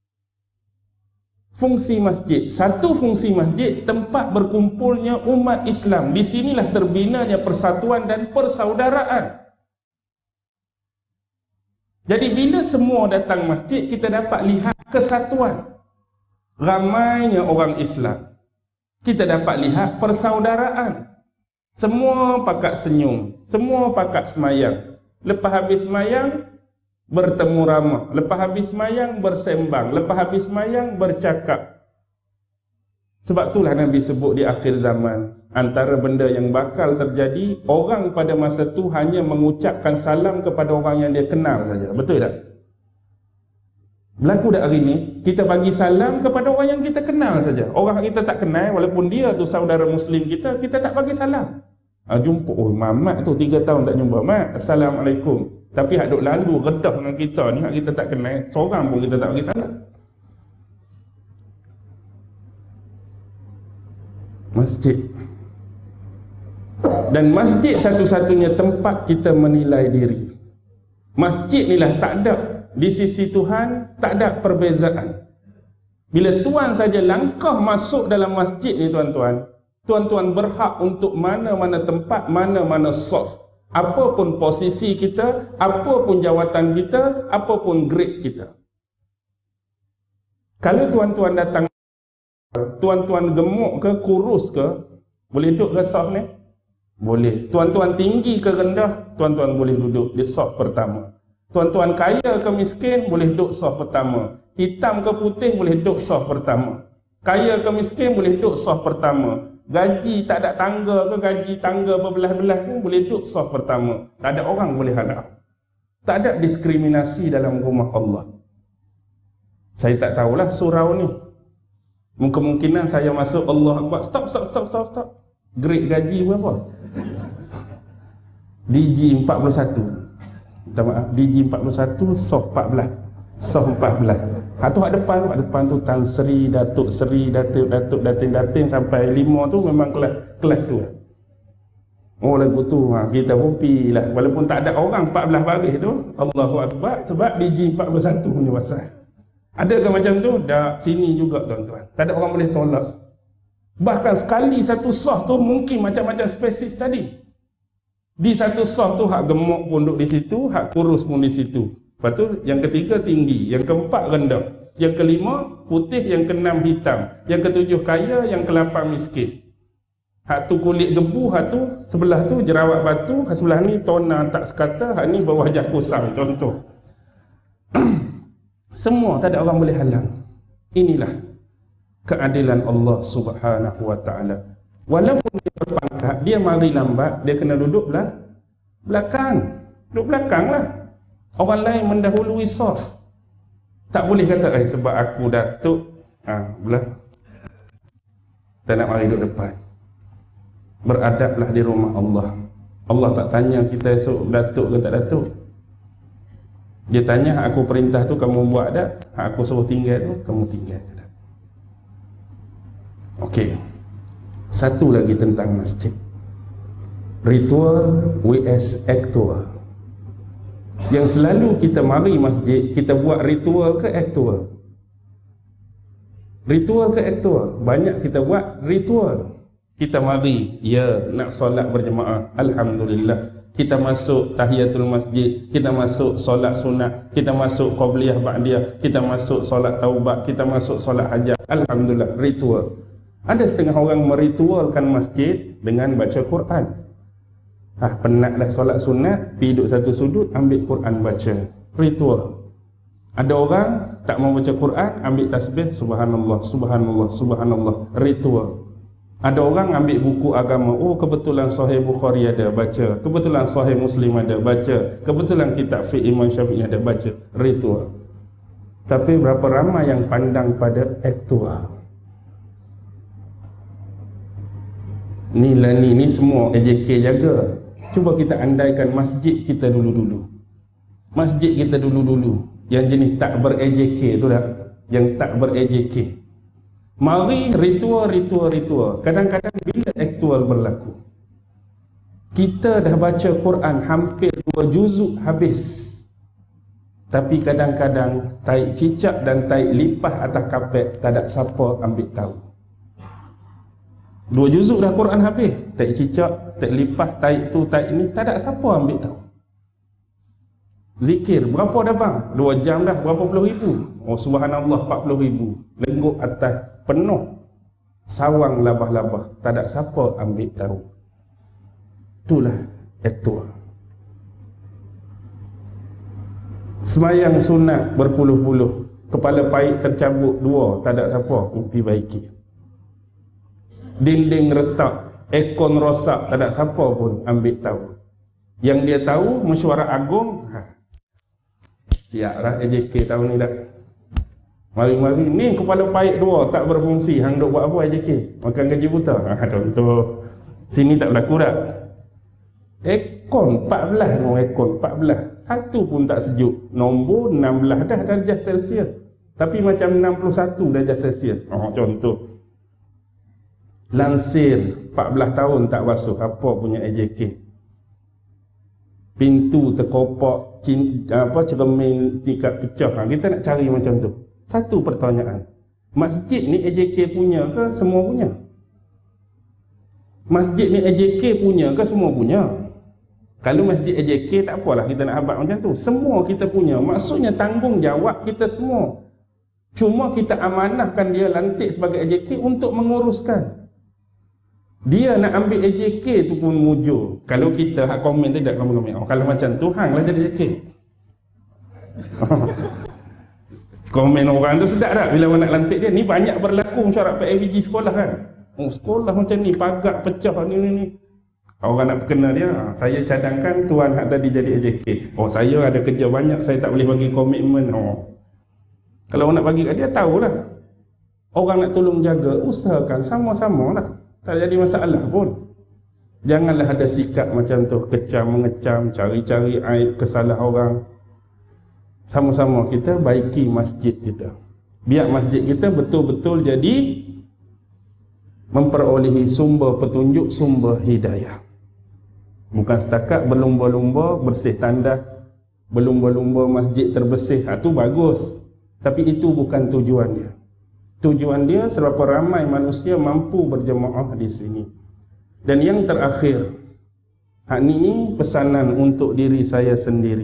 Fungsi masjid. Satu fungsi masjid, tempat berkumpulnya umat Islam. Di sinilah terbinanya persatuan dan persaudaraan. Jadi bila semua datang masjid, kita dapat lihat kesatuan. Ramainya orang Islam. Kita dapat lihat persaudaraan. Semua pakat senyum, semua pakat semayang. Lepas habis semayang, bertemu ramah. Lepas habis semayang, bersembang. Lepas habis semayang, bercakap. Sebab itulah Nabi sebut di akhir zaman, antara benda yang bakal terjadi, orang pada masa tu hanya mengucapkan salam kepada orang yang dia kenal saja. Betul tak? Berlaku tak hari ni? Kita bagi salam kepada orang yang kita kenal saja. Orang kita tak kenal, walaupun dia tu saudara Muslim kita, kita tak bagi salam. Jumpa, oh Mamat tu 3 tahun tak jumpa. Mat, Assalamualaikum. Tapi hak duk lalu redah dengan kita ni, hak kita tak kenal, seorang pun kita tak bagi salam. Masjid. Dan masjid satu-satunya tempat kita menilai diri. Masjid ni lah tak ada, di sisi Tuhan tak ada perbezaan. Bila tuan saja langkah masuk dalam masjid ni tuan-tuan, tuan-tuan berhak untuk mana-mana tempat, mana-mana saf. Apapun posisi kita, apapun jawatan kita, apapun grade kita. Kalau tuan-tuan datang, tuan-tuan gemuk ke, kurus ke, boleh duduk ke saf ni? Boleh. Tuan-tuan tinggi ke rendah, tuan-tuan boleh duduk di saf pertama. Tuan-tuan kaya ke miskin, boleh duduk saf pertama. Hitam ke putih, boleh duduk saf pertama. Kaya ke miskin, boleh duduk saf pertama. Gaji tak ada tangga ke, gaji tangga berbelah-belah pun boleh duduk saf pertama. Tak ada orang boleh hadap. Tak ada diskriminasi dalam rumah Allah. Saya tak tahulah surau ni. Kemungkinan saya masuk, Allah Akbar, stop. Grade gaji berapa? DG 41. Minta maaf, DG 41, SOF 14. SOF 14. Tu hak depan tu Tan Sri, Datuk Sri, Datuk, Datin sampai 5 tu memang kelas tu lah. Oh lagu tu, kita pun pi lah. Walaupun tak ada orang 14 baris tu, Allahu Akbar, sebab DG 41 punya pasal. Adakah macam tu? Dah sini juga tuan-tuan. Tak ada orang boleh tolak. Bahkan sekali satu saf tu mungkin macam-macam spesies tadi. Di satu saf tu hak gemuk pun duduk di situ, hak kurus pun di situ. Lepas tu yang ketiga tinggi, yang keempat rendah, yang kelima putih, yang keenam hitam, yang ketujuh kaya, yang ke-8 miskin. Hak tu kulit gebu, hak tu sebelah tu jerawat batu, hak sebelah ni tona tak sekata, hak ni berwajah kusam, contoh. Semua tak ada orang boleh halang. Inilah keadilan Allah Subhanahu wa taala. Walaupun dia berpangkat, dia mari lambat, dia kena duduk belakang. Duduk belakang lah. Orang lain mendahului saf. Tak boleh kata sebab aku datuk belah, tak nak mari duduk depan. Beradablah di rumah Allah. Allah tak tanya kita esok datuk ke tak datuk. Dia tanya, hak aku perintah tu kamu buat tak? Hak aku suruh tinggal tu kamu tinggal ke tak? Okey. Satu lagi tentang masjid. Ritual vs aktual. Yang selalu kita mari masjid, kita buat ritual ke aktual? Ritual ke aktual? Banyak kita buat ritual. Kita mari, ya, nak solat berjemaah, alhamdulillah. Kita masuk tahiyatul masjid, kita masuk solat sunat, kita masuk qabliyah ba'diyah, kita masuk solat taubat, kita masuk solat hajat, alhamdulillah, ritual. Ada setengah orang meritualkan masjid dengan baca Quran. Penat dah solat sunat, pergi duduk satu sudut, ambil Quran baca. Ritual. Ada orang tak mau baca Quran, ambil tasbih, subhanallah, subhanallah, subhanallah. Ritual. Ada orang ambil buku agama, oh kebetulan Sahih Bukhari ada, baca. Kebetulan Sahih Muslim ada, baca. Kebetulan kitab fiqh Imam Syafi'i ada, baca. Ritual. Tapi berapa ramai yang pandang pada aktual? Ni semua AJK jaga. Cuba kita andaikan masjid kita dulu-dulu. Masjid kita dulu-dulu yang jenis tak ber-AJK tu dah, yang tak ber-AJK. Mari ritual. Kadang-kadang bila aktual berlaku, kita dah baca Quran hampir 2 juzuk habis, tapi kadang-kadang taik cicak dan taik lipah atas kapet tak ada siapa ambil tahu. 2 juzuk dah Quran habis, taik cicak, taik lipah, taik tu, taik ni, tak ada siapa ambil tahu. Zikir, berapa dah bang? 2 jam dah, berapa puluh ribu? Oh subhanallah, 40,000. Lengguk atas penuh sawang labah-labah, tak ada siapa ambil tahu. Itulah aktual. Semayang sunat berpuluh-puluh, kepala paik tercabut 2, tak ada siapa pergi baiki. Dinding retak, aircon rosak, tak ada siapa pun ambil tahu. Yang dia tahu mesyuarat agung, siaplah AJK tahun ni dah. Mari-mari ni kepala paik 2 tak berfungsi, hang duk buat apa AJK? Makan gaji buta. Contoh. Sini tak berlaku dah. Aircon 14, no aircon 14. Satu pun tak sejuk. Nombor 16 dah darjah Celsius. Tapi macam 61 darjah Celsius. Contoh. Lansir 14 tahun tak basuh, apa punya AJK. Pintu terkopak, cermin tingkat pecah. Kita nak cari macam tu. Satu pertanyaan. Masjid ni AJK punya ke semua punya? Masjid ni AJK punya ke semua punya? Kalau masjid AJK tak apalah kita nak habaq macam tu. Semua kita punya. Maksudnya tanggungjawab kita semua. Cuma kita amanahkan dia lantik sebagai AJK untuk menguruskan. Dia nak ambil AJK tu pun mujur. Kalau kita hak komen tidak komen. Kalau macam tu hanglah jadi AJK. Komen orang tu sedap tak bila orang nak lantik dia. Ni banyak berlaku syarat PAVG sekolah kan. Sekolah macam ni pagak pecah ni. Orang nak perkenal dia, saya cadangkan tuan hak tadi jadi AJK. Saya ada kerja banyak, saya tak boleh bagi komitmen. Kalau orang nak bagi kat dia, tahulah. Orang nak tolong jaga, usahakan sama-sama lah. Tak jadi masalah pun. Janganlah ada sikap macam tu, kecam, mengecam, cari-cari aib, kesalah orang. Sama-sama kita baiki masjid kita. Biar masjid kita betul-betul jadi memperolehi sumber petunjuk, sumber hidayah. Bukan setakat berlumba-lumba bersih tandas, berlumba-lumba masjid terbersih. Itu bagus. Tapi itu bukan tujuan dia. Tujuan dia seberapa ramai manusia mampu berjemaah di sini. Dan yang terakhir, hak ni pesanan untuk diri saya sendiri.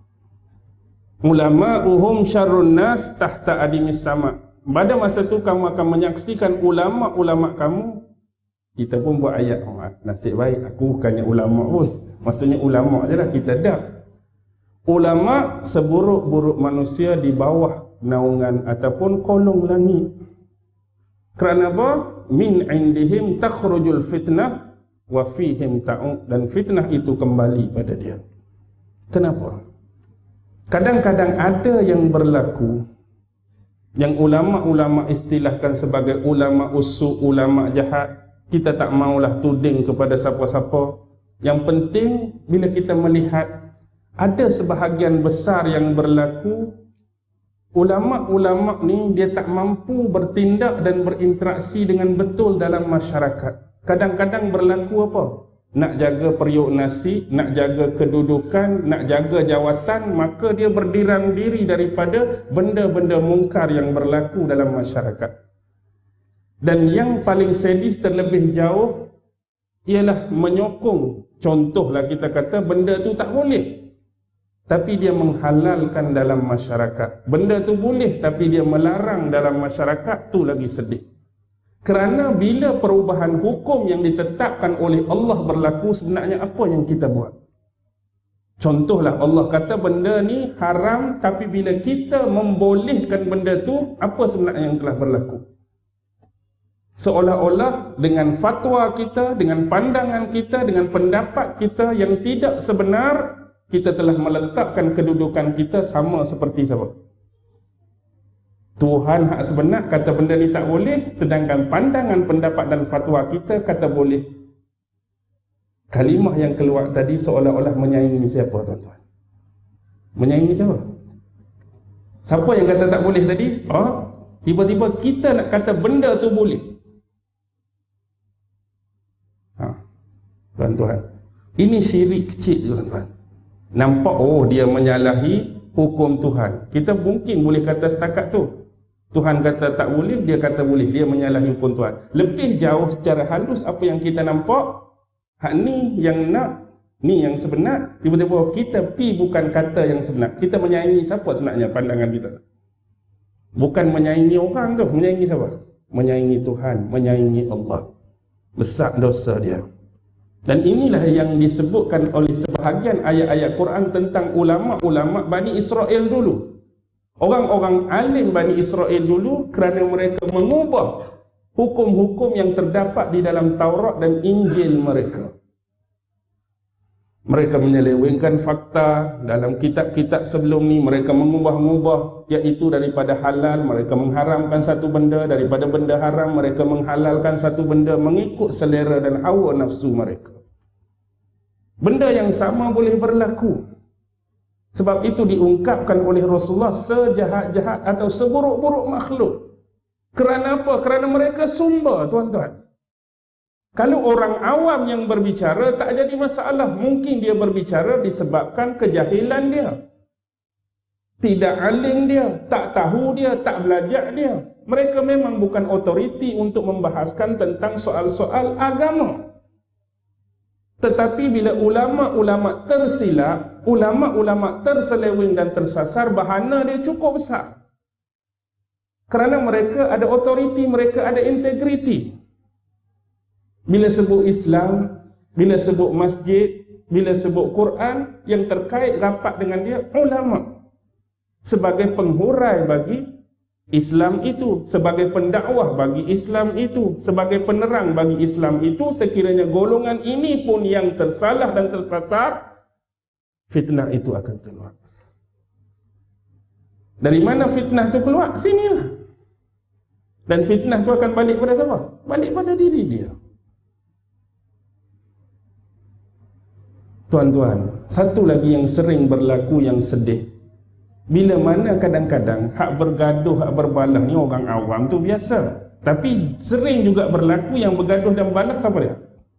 Ulama'uhum syarrun nas tahta adimis sama. Pada masa tu kamu akan menyaksikan ulama-ulama kamu. Kita pun buat ayat, nasib baik aku bukannya ulama pun. Maksudnya ulama je lah, kita dah. Ulama seburuk-buruk manusia di bawah naungan ataupun kolong langit. Kerana apa? Min indihim takhrujul fitnah wa fihim ta'ud. Dan fitnah itu kembali pada dia. Kenapa? Kadang-kadang ada yang berlaku yang ulama-ulama istilahkan sebagai ulama usu, ulama jahat. Kita tak maulah tuding kepada siapa-siapa. Yang penting bila kita melihat ada sebahagian besar yang berlaku, ulama-ulama ni dia tak mampu bertindak dan berinteraksi dengan betul dalam masyarakat. Kadang-kadang berlaku apa? Nak jaga periuk nasi, nak jaga kedudukan, nak jaga jawatan, maka dia berdiam diri daripada benda-benda mungkar yang berlaku dalam masyarakat. Dan yang paling sadis terlebih jauh ialah menyokong. Contohlah kita kata benda tu tak boleh, tapi dia menghalalkan dalam masyarakat. Benda tu boleh tapi dia melarang dalam masyarakat, tu lagi sedih. Kerana bila perubahan hukum yang ditetapkan oleh Allah berlaku, sebenarnya apa yang kita buat? Contohlah Allah kata benda ni haram, tapi bila kita membolehkan benda tu, apa sebenarnya yang telah berlaku? Seolah-olah dengan fatwa kita, dengan pandangan kita, dengan pendapat kita yang tidak sebenar, kita telah meletakkan kedudukan kita sama seperti siapa? Tuhan hak sebenar kata benda ni tak boleh, sedangkan pandangan, pendapat dan fatwa kita kata boleh. Kalimah yang keluar tadi seolah-olah menyaingi siapa tuan-tuan? Menyaingi siapa? Siapa yang kata tak boleh tadi? Tiba-tiba kita nak kata benda tu boleh. Tuan-tuan, ini syirik kecil tuan-tuan. Nampak dia menyalahi hukum Tuhan. Kita mungkin boleh kata setakat tu. Tuhan kata tak boleh, dia kata boleh. Dia menyalahi hukum Tuhan. Lebih jauh secara halus apa yang kita nampak, hak ni yang nak, ni yang sebenar. Tiba-tiba kita pi bukan kata yang sebenar. Kita menyaingi siapa sebenarnya pandangan kita? Bukan menyaingi orang tu. Menyaingi siapa? Menyaingi Tuhan, menyaingi Allah. Besar dosa dia. Dan inilah yang disebutkan oleh sebahagian ayat-ayat Quran tentang ulama-ulama Bani Israel dulu. Orang-orang alim Bani Israel dulu kerana mereka mengubah hukum-hukum yang terdapat di dalam Taurat dan Injil mereka. Mereka menyelewengkan fakta dalam kitab-kitab sebelum ni. Mereka mengubah-ubah, iaitu daripada halal mereka mengharamkan satu benda, daripada benda haram mereka menghalalkan satu benda, mengikut selera dan hawa nafsu mereka. Benda yang sama boleh berlaku. Sebab itu diungkapkan oleh Rasulullah sejahat-jahat atau seburuk-buruk makhluk. Kerana apa? Kerana mereka sumber, tuan-tuan. Kalau orang awam yang berbicara tak jadi masalah. Mungkin dia berbicara disebabkan kejahilan dia, tidak alim dia, tak tahu dia, tak belajar dia. Mereka memang bukan otoriti untuk membahaskan tentang soal-soal agama. Tetapi bila ulama-ulama tersilap, ulama-ulama terseleweng dan tersasar, bahana dia cukup besar. Kerana mereka ada otoriti, mereka ada integriti. Bila sebut Islam, bila sebut masjid, bila sebut Quran, yang terkait rapat dengan dia ulama. Sebagai penghurai bagi Islam itu, sebagai pendakwah bagi Islam itu, sebagai penerang bagi Islam itu, sekiranya golongan ini pun yang tersalah dan tersasar, fitnah itu akan keluar. Dari mana fitnah itu keluar? Sinilah. Dan fitnah itu akan balik pada siapa? Balik pada diri dia. Tuan-tuan, satu lagi yang sering berlaku yang sedih. Bila mana kadang-kadang hak bergaduh, hak berbalah ni orang awam tu biasa. Tapi sering juga berlaku yang bergaduh dan balah, siapa dia?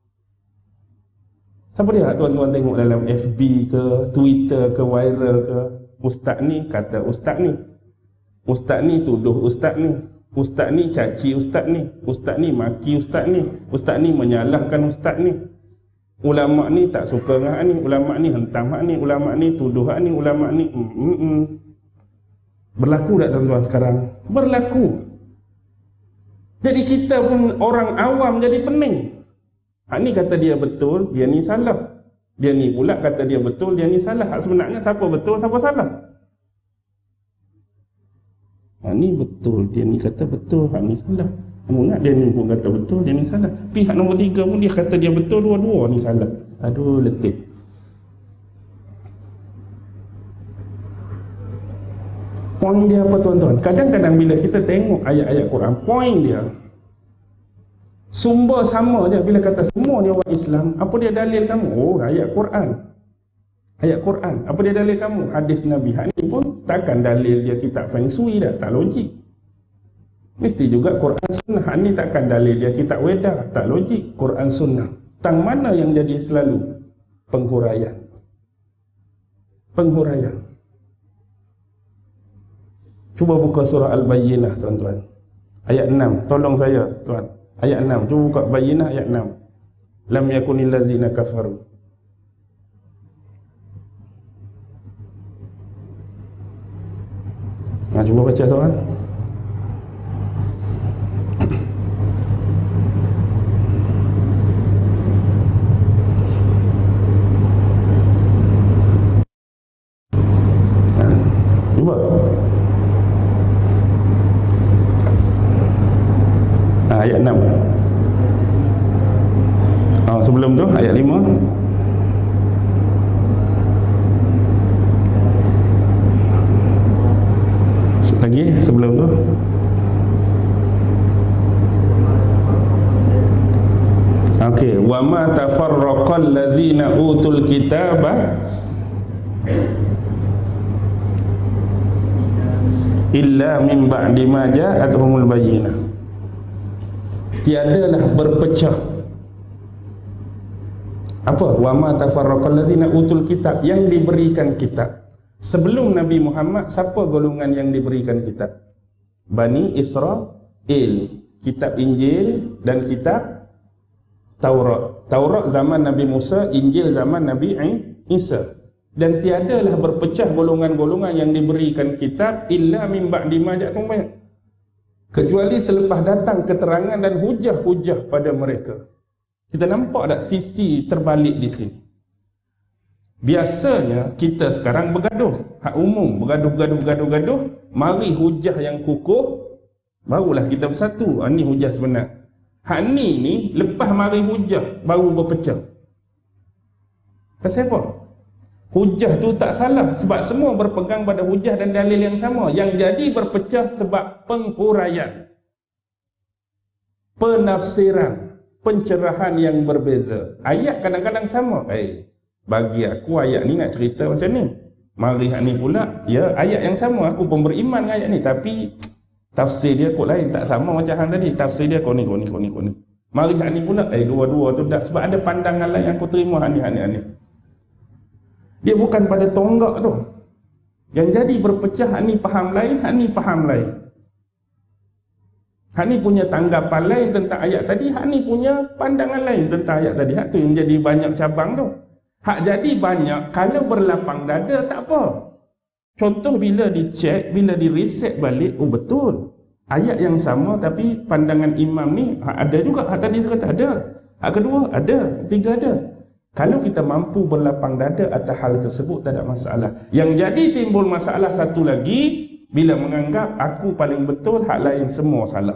Siapa dia? Tuan-tuan tengok dalam FB ke, Twitter ke, viral ke. Ustaz ni kata ustaz ni. Ustaz ni tuduh ustaz ni. Ustaz ni caci ustaz ni. Ustaz ni maki ustaz ni. Ustaz ni menyalahkan ustaz ni. Ulama ni tak suka dengan hak ni, ulama ni hentam hak ni, ulama ni tuduh hak ni, ulama ni Berlaku tak tuan-tuan sekarang? Berlaku. Jadi kita pun orang awam jadi pening. Hak ni kata dia betul, dia ni salah. Dia ni pula kata dia betul, dia ni salah. Hak sebenarnya siapa betul, siapa salah? Hak ni betul, dia ni kata betul, hak ni salah. Ingat dia ni pun kata betul, dia ni salah. Pihak nombor 3 pun dia kata dia betul, dua-dua ni salah. Aduh, letih. Poin dia apa tuan-tuan? Kadang-kadang bila kita tengok ayat-ayat Quran, poin dia sumber sama je. Bila kata semua ni orang Islam, apa dia dalil kamu? Oh, ayat Quran. Ayat Quran. Apa dia dalil kamu? Hadis Nabi. Hak ni pun takkan dalil dia kitab Feng Shui dah, tak logik. Mesti juga Quran Sunnah. Hak ni takkan dalil dia kitab Weda, tak logik. Quran Sunnah. Tang mana yang jadi selalu? Penghuraian. Penghuraian. Cuba buka surah Al-Bayyinah tuan-tuan. Ayat 6. Tolong saya tuan. Ayat 6. Cuba buka Bayyinah ayat 6. Lam yakunil ladzina kafaru. Nah, cuba baca soal. Cuba. Ayat 6. Sebelum tu ayat 5. Lagi sebelum tu. Okey, wa ma tafarraqal ladzina utul kitaba illa min ba'di ma ja'atuhumul bayyinah. Tiadalah berpecah. Apa? Wa ma tafarraqal ladzina utul kitab, yang diberikan kitab. Sebelum Nabi Muhammad, siapa golongan yang diberikan kitab? Bani Israel, kitab Injil dan kitab Taurat. Taurat zaman Nabi Musa, Injil zaman Nabi Isa. Dan tiadalah berpecah golongan-golongan yang diberikan kitab illa min ba'di ma ja'atuhum bayyinah, kecuali selepas datang keterangan dan hujah-hujah pada mereka. Kita nampak tak sisi terbalik di sini? Biasanya kita sekarang bergaduh, hak umum, bergaduh, mari hujah yang kukuh, barulah kita bersatu. Ini hujah sebenar. Hak ni lepas mari hujah baru berpecah. Pasal apa? Hujah tu tak salah sebab semua berpegang pada hujah dan dalil yang sama. Yang jadi berpecah sebab penghuraian, penafsiran, pencerahan yang berbeza. Ayat kadang-kadang sama. Bagi aku ayat ni nak cerita macam ni. Mari hak ni pula, ya ayat yang sama, aku pun beriman dengan ayat ni, tapi tafsir dia kot lain, tak sama macam hang tadi. Tafsir dia kau ni. Mari hak ni pula, dua-dua tu tak, sebab ada pandangan lain yang aku terima hak ni. Dia bukan pada tonggak tu. Yang jadi berpecah, hak ni faham lain, hak ni faham lain. Hak ni punya tanggapan lain tentang ayat tadi, hak ni punya pandangan lain tentang ayat tadi. Hak tu yang jadi banyak cabang tu. Hak jadi banyak, kalau berlapang dada tak apa. Contoh bila dicek, bila direset balik, oh betul. Ayat yang sama tapi pandangan imam ni ada juga. Hak tadi kata ada. Hak kedua ada, tiga ada. Kalau kita mampu berlapang dada atas hal tersebut, tak ada masalah. Yang jadi timbul masalah satu lagi, bila menganggap aku paling betul, hak lain semua salah.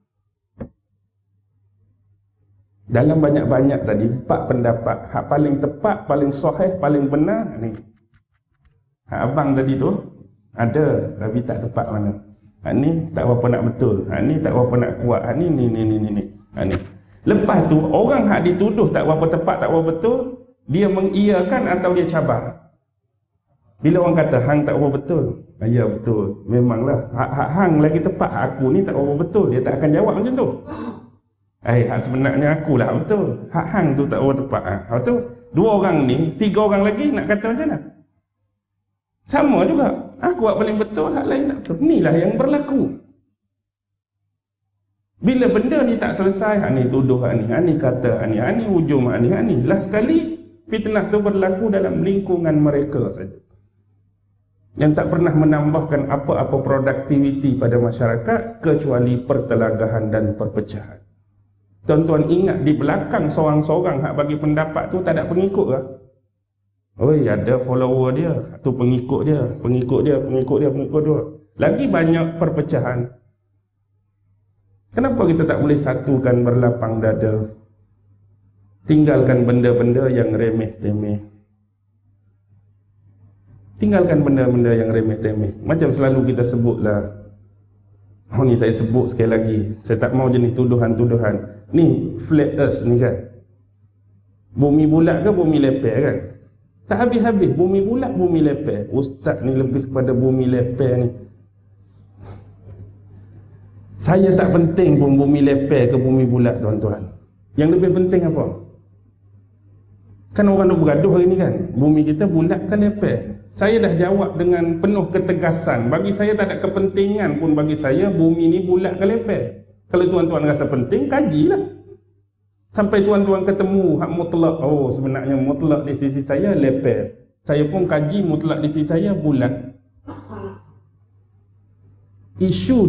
Dalam banyak-banyak tadi, 4 pendapat. Hak paling tepat, paling sahih, paling benar ni. Hak abang tadi tu ada, tapi tak tepat mana. Hak ni tak berapa nak betul. Hak ni tak berapa nak kuat. Hak ni. Hak ni. Lepas tu orang hak dituduh tak berapa tepat, tak berapa betul, dia mengiyakan atau dia cabar. Bila orang kata hang tak berapa betul, ya betul, memanglah hak hang lagi tepat, aku ni tak berapa betul, dia tak akan jawab macam tu. Hak sebenarnya akulah betul, hak hang tu tak berapa tepat. Lepas tu dua orang ni, 3 orang lagi nak kata macam mana? Sama juga, aku hak paling betul, hak lain tak betul. Inilah yang berlaku. Bila benda ni tak selesai, hak ni tuduh hak ni kata hak ni hujum hak ni. Last sekali fitnah tu berlaku dalam lingkungan mereka saja, yang tak pernah menambahkan apa-apa produktiviti pada masyarakat kecuali pertelagahan dan perpecahan. Tuan-tuan ingat di belakang seorang-seorang hak bagi pendapat tu tak ada pengikut ke? Oi, ada follower dia, tu pengikut dia. Lagi banyak perpecahan. Kenapa kita tak boleh satukan, berlapang dada? Tinggalkan benda-benda yang remeh-temeh. Tinggalkan benda-benda yang remeh-temeh. Macam selalu kita sebutlah. Ni saya sebut sekali lagi. Saya tak mau jenis tuduhan-tuduhan. Ni flat earth ni kan. Bumi bulat ke bumi lepek kan? Tak habis-habis. Bumi bulat, bumi lepek. Ustaz ni lebih kepada bumi lepek ni. Saya tak penting pun bumi lepek ke bumi bulat, tuan-tuan. Yang lebih penting apa? Kan orang nak bergaduh hari ni kan, bumi kita bulat ke lepek. Saya dah jawab dengan penuh ketegasan. Bagi saya tak ada kepentingan pun bagi saya bumi ni bulat ke lepek. Kalau tuan-tuan rasa penting, kajilah. Sampai tuan-tuan ketemu hak mutlak. Oh, sebenarnya mutlak di sisi saya lepek. Saya pun kaji mutlak di sisi saya bulat. Isu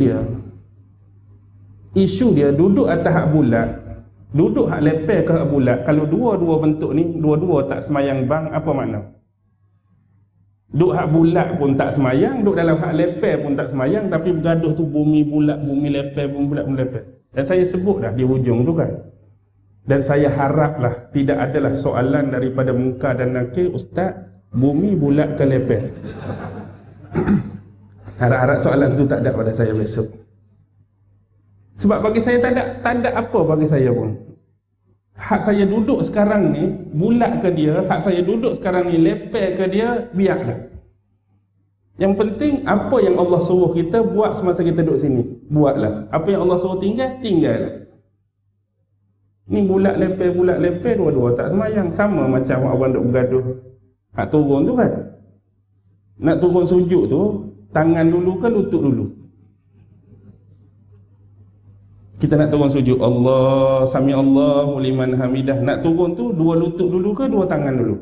dia duduk atas hak bulat, duduk hak lepek ke hak bulat. Kalau dua-dua bentuk ni, dua-dua tak semayang bang, apa makna? Duk hak bulat pun tak semayang, duk dalam hak lepek pun tak semayang, tapi bergaduh tu bumi bulat, bumi lepek, bumi bulat, bumi lepek. Dan saya sebut dah di hujung tu kan. Dan saya haraplah tidak adalah soalan daripada Munkar dan Nakir, Ustaz, bumi bulat ke lepek? Harap-harap soalan tu tak ada pada saya besok. Sebab bagi saya tak ada apa bagi saya pun. Hak saya duduk sekarang ni bulat ke dia, hak saya duduk sekarang ni lepek ke dia, biarlah. Yang penting apa yang Allah suruh kita buat semasa kita duduk sini, buatlah. Apa yang Allah suruh tinggal. Ni bulat lepek, dua-dua tak semayang. Sama macam orang duk bergaduh hak turun tu kan. Nak turun sujud tu, tangan dulu ke lutut dulu? Kita nak turun sujud, Allah, sami Allahu liman hamidah. Nak turun tu, dua lutut dulu ke dua tangan dulu?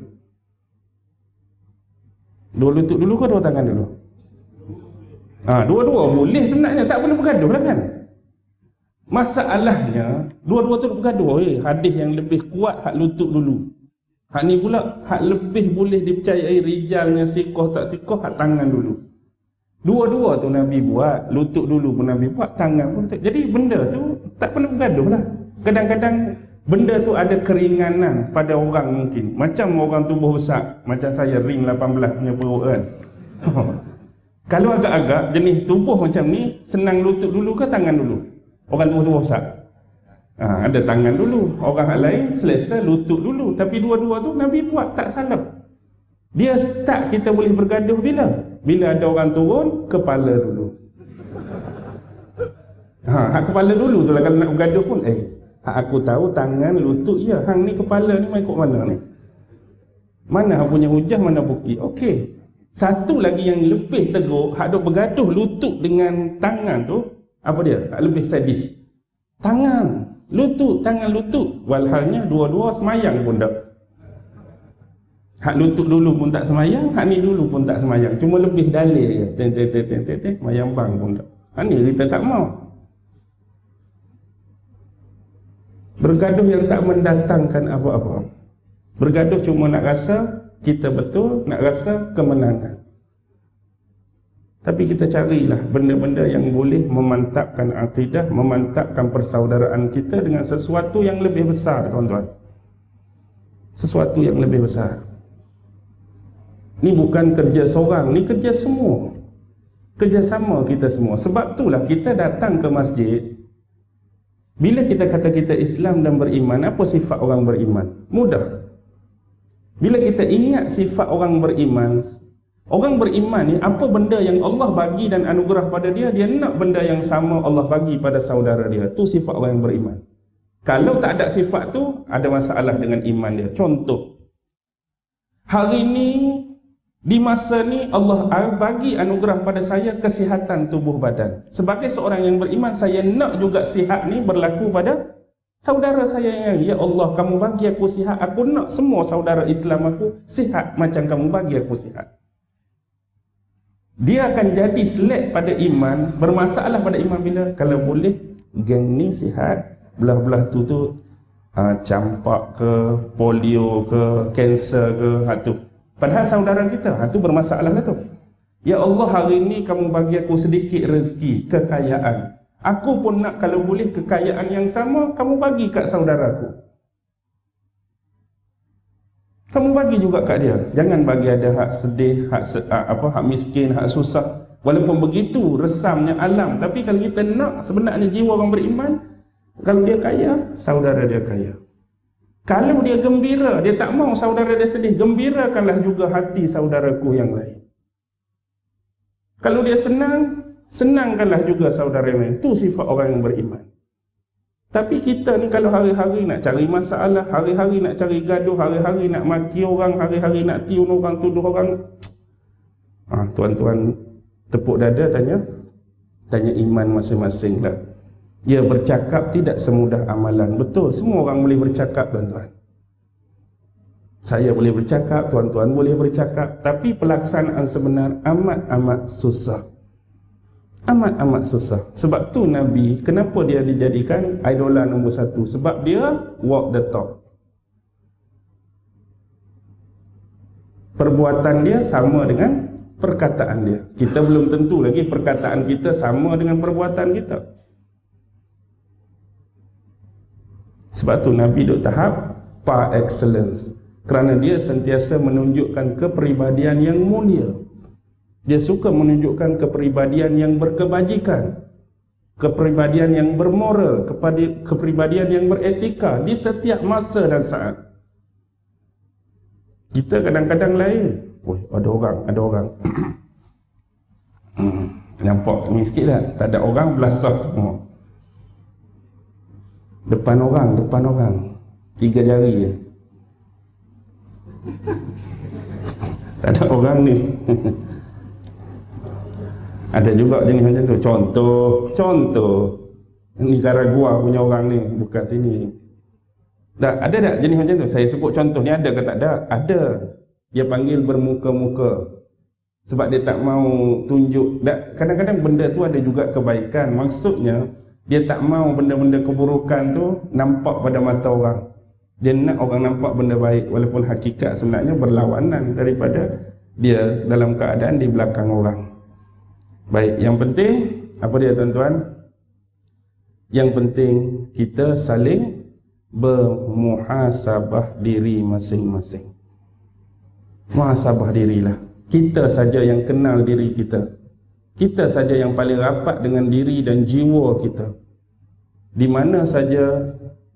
Dua lutut dulu ke dua tangan dulu? Dua-dua boleh sebenarnya, tak boleh bergaduh lah kan. Masalahnya, dua-dua tu bergaduh. Hadis yang lebih kuat hak lutut dulu. Hak ni pula, hak lebih boleh dipercayai rijalnya sikoh tak sikoh, hak tangan dulu. Dua-dua tu Nabi buat, lutut dulu pun Nabi buat, tangan pun. Jadi benda tu tak perlu bergaduh lah. Kadang-kadang benda tu ada keringanan pada orang mungkin. Macam orang tubuh besar, macam saya ring 18 punya perut kan. Kalau agak-agak jenis tubuh macam ni, senang lutut dulu ke tangan dulu? Orang tubuh besar. Ada tangan dulu, orang lain selesa lutut dulu. Tapi dua-dua tu Nabi buat tak salah. Dia start kita boleh bergaduh bila? Bila ada orang turun, kepala dulu. Hak kepala dulu tu lah kalau nak bergaduh pun. Aku tahu tangan, lutut je. Hang ni kepala ni mai ikut mana ni? Mana hang punya hujah, mana bukti? Okey. Satu lagi yang lebih teruk, hak duk bergaduh lutut dengan tangan tu, apa dia? Hak lebih sadis. Tangan, lutut, tangan, lutut. Walhalnya dua-dua semayang pun tak. Hak lutut dulu pun tak semayang, hak ni dulu pun tak semayang. Cuma lebih dalil je. Semayang bang pun tak. Hak ni kita tak mau. Bergaduh yang tak mendatangkan apa-apa. Bergaduh cuma nak rasa kita betul, nak rasa kemenangan. Tapi kita carilah benda-benda yang boleh memantapkan akidah, memantapkan persaudaraan kita dengan sesuatu yang lebih besar, tuan-tuan. Sesuatu yang lebih besar. Ni bukan kerja seorang, ni kerja semua. Kerjasama kita semua. Sebab itulah kita datang ke masjid. Bila kita kata kita Islam dan beriman, apa sifat orang beriman? Mudah. Bila kita ingat sifat orang beriman ni, apa benda yang Allah bagi dan anugerah pada dia, dia nak benda yang sama Allah bagi pada saudara dia. Tu sifat orang yang beriman. Kalau tak ada sifat tu, ada masalah dengan iman dia. Contoh, hari ni, di masa ni Allah bagi anugerah pada saya kesihatan tubuh badan. Sebagai seorang yang beriman, saya nak juga sihat ni berlaku pada saudara saya yang, ya Allah, kamu bagi aku sihat, aku nak semua saudara Islam aku sihat macam kamu bagi aku sihat. Dia akan jadi selek pada iman, bermasalah pada iman bila kalau boleh geng ni sihat, belah-belah tu campak ke, polio ke, kanser ke, tu. Padahal saudara kita, tu bermasalah lah tu. Ya Allah, hari ni kamu bagi aku sedikit rezeki, kekayaan. Aku pun nak kalau boleh kekayaan yang sama kamu bagi kat saudaraku. Kamu bagi juga kat dia. Jangan bagi ada hak sedih, hak miskin, hak susah. Walaupun begitu resamnya alam, tapi kalau kita nak sebenarnya jiwa orang beriman, kalau dia kaya, saudara dia kaya. Kalau dia gembira, dia tak mau saudara dia sedih, gembirakanlah juga hati saudaraku yang lain. Kalau dia senang, senangkanlah juga saudara yang lain. Itu sifat orang yang beriman. Tapi kita ni kalau hari-hari nak cari masalah, hari-hari nak cari gaduh, hari-hari nak maki orang, hari-hari nak tiun orang, tuduh orang. Tuan-tuan tepuk dada tanya iman masing-masing lah. Dia bercakap tidak semudah amalan. Betul, semua orang boleh bercakap, tuan-tuan. Saya boleh bercakap, tuan-tuan boleh bercakap. Tapi pelaksanaan sebenar amat-amat susah. Amat-amat susah. Sebab tu Nabi, kenapa dia dijadikan idola nombor satu? Sebab dia walk the talk. Perbuatan dia sama dengan perkataan dia. Kita belum tentu lagi perkataan kita sama dengan perbuatan kita. Sebab tu Nabi duk tahap par excellence. Kerana dia sentiasa menunjukkan kepribadian yang mulia. Dia suka menunjukkan kepribadian yang berkebajikan, kepribadian yang bermoral, kepribadian yang beretika di setiap masa dan saat. Kita kadang-kadang lain. Ada orang. Nampak ni sikit tak? Tak ada orang, belasah semua. Depan orang. 3 jari je. Tak ada orang ni. Ada juga jenis macam tu. Contoh Nicaragua punya orang ni, bukan sini. Ada tak jenis macam tu? Saya sebut contoh ni, ada ke tak ada? Ada. Dia panggil bermuka-muka. Sebab dia tak mau tunjuk. Kadang-kadang benda tu ada juga kebaikan. Maksudnya dia tak mau benda-benda keburukan tu nampak pada mata orang. Dia nak orang nampak benda baik, walaupun hakikat sebenarnya berlawanan daripada dia dalam keadaan di belakang orang. Baik, yang penting apa dia, tuan-tuan? Yang penting kita saling bermuhasabah diri masing-masing. Muhasabah dirilah. Kita saja yang kenal diri kita. Kita saja yang paling rapat dengan diri dan jiwa kita. Di mana saja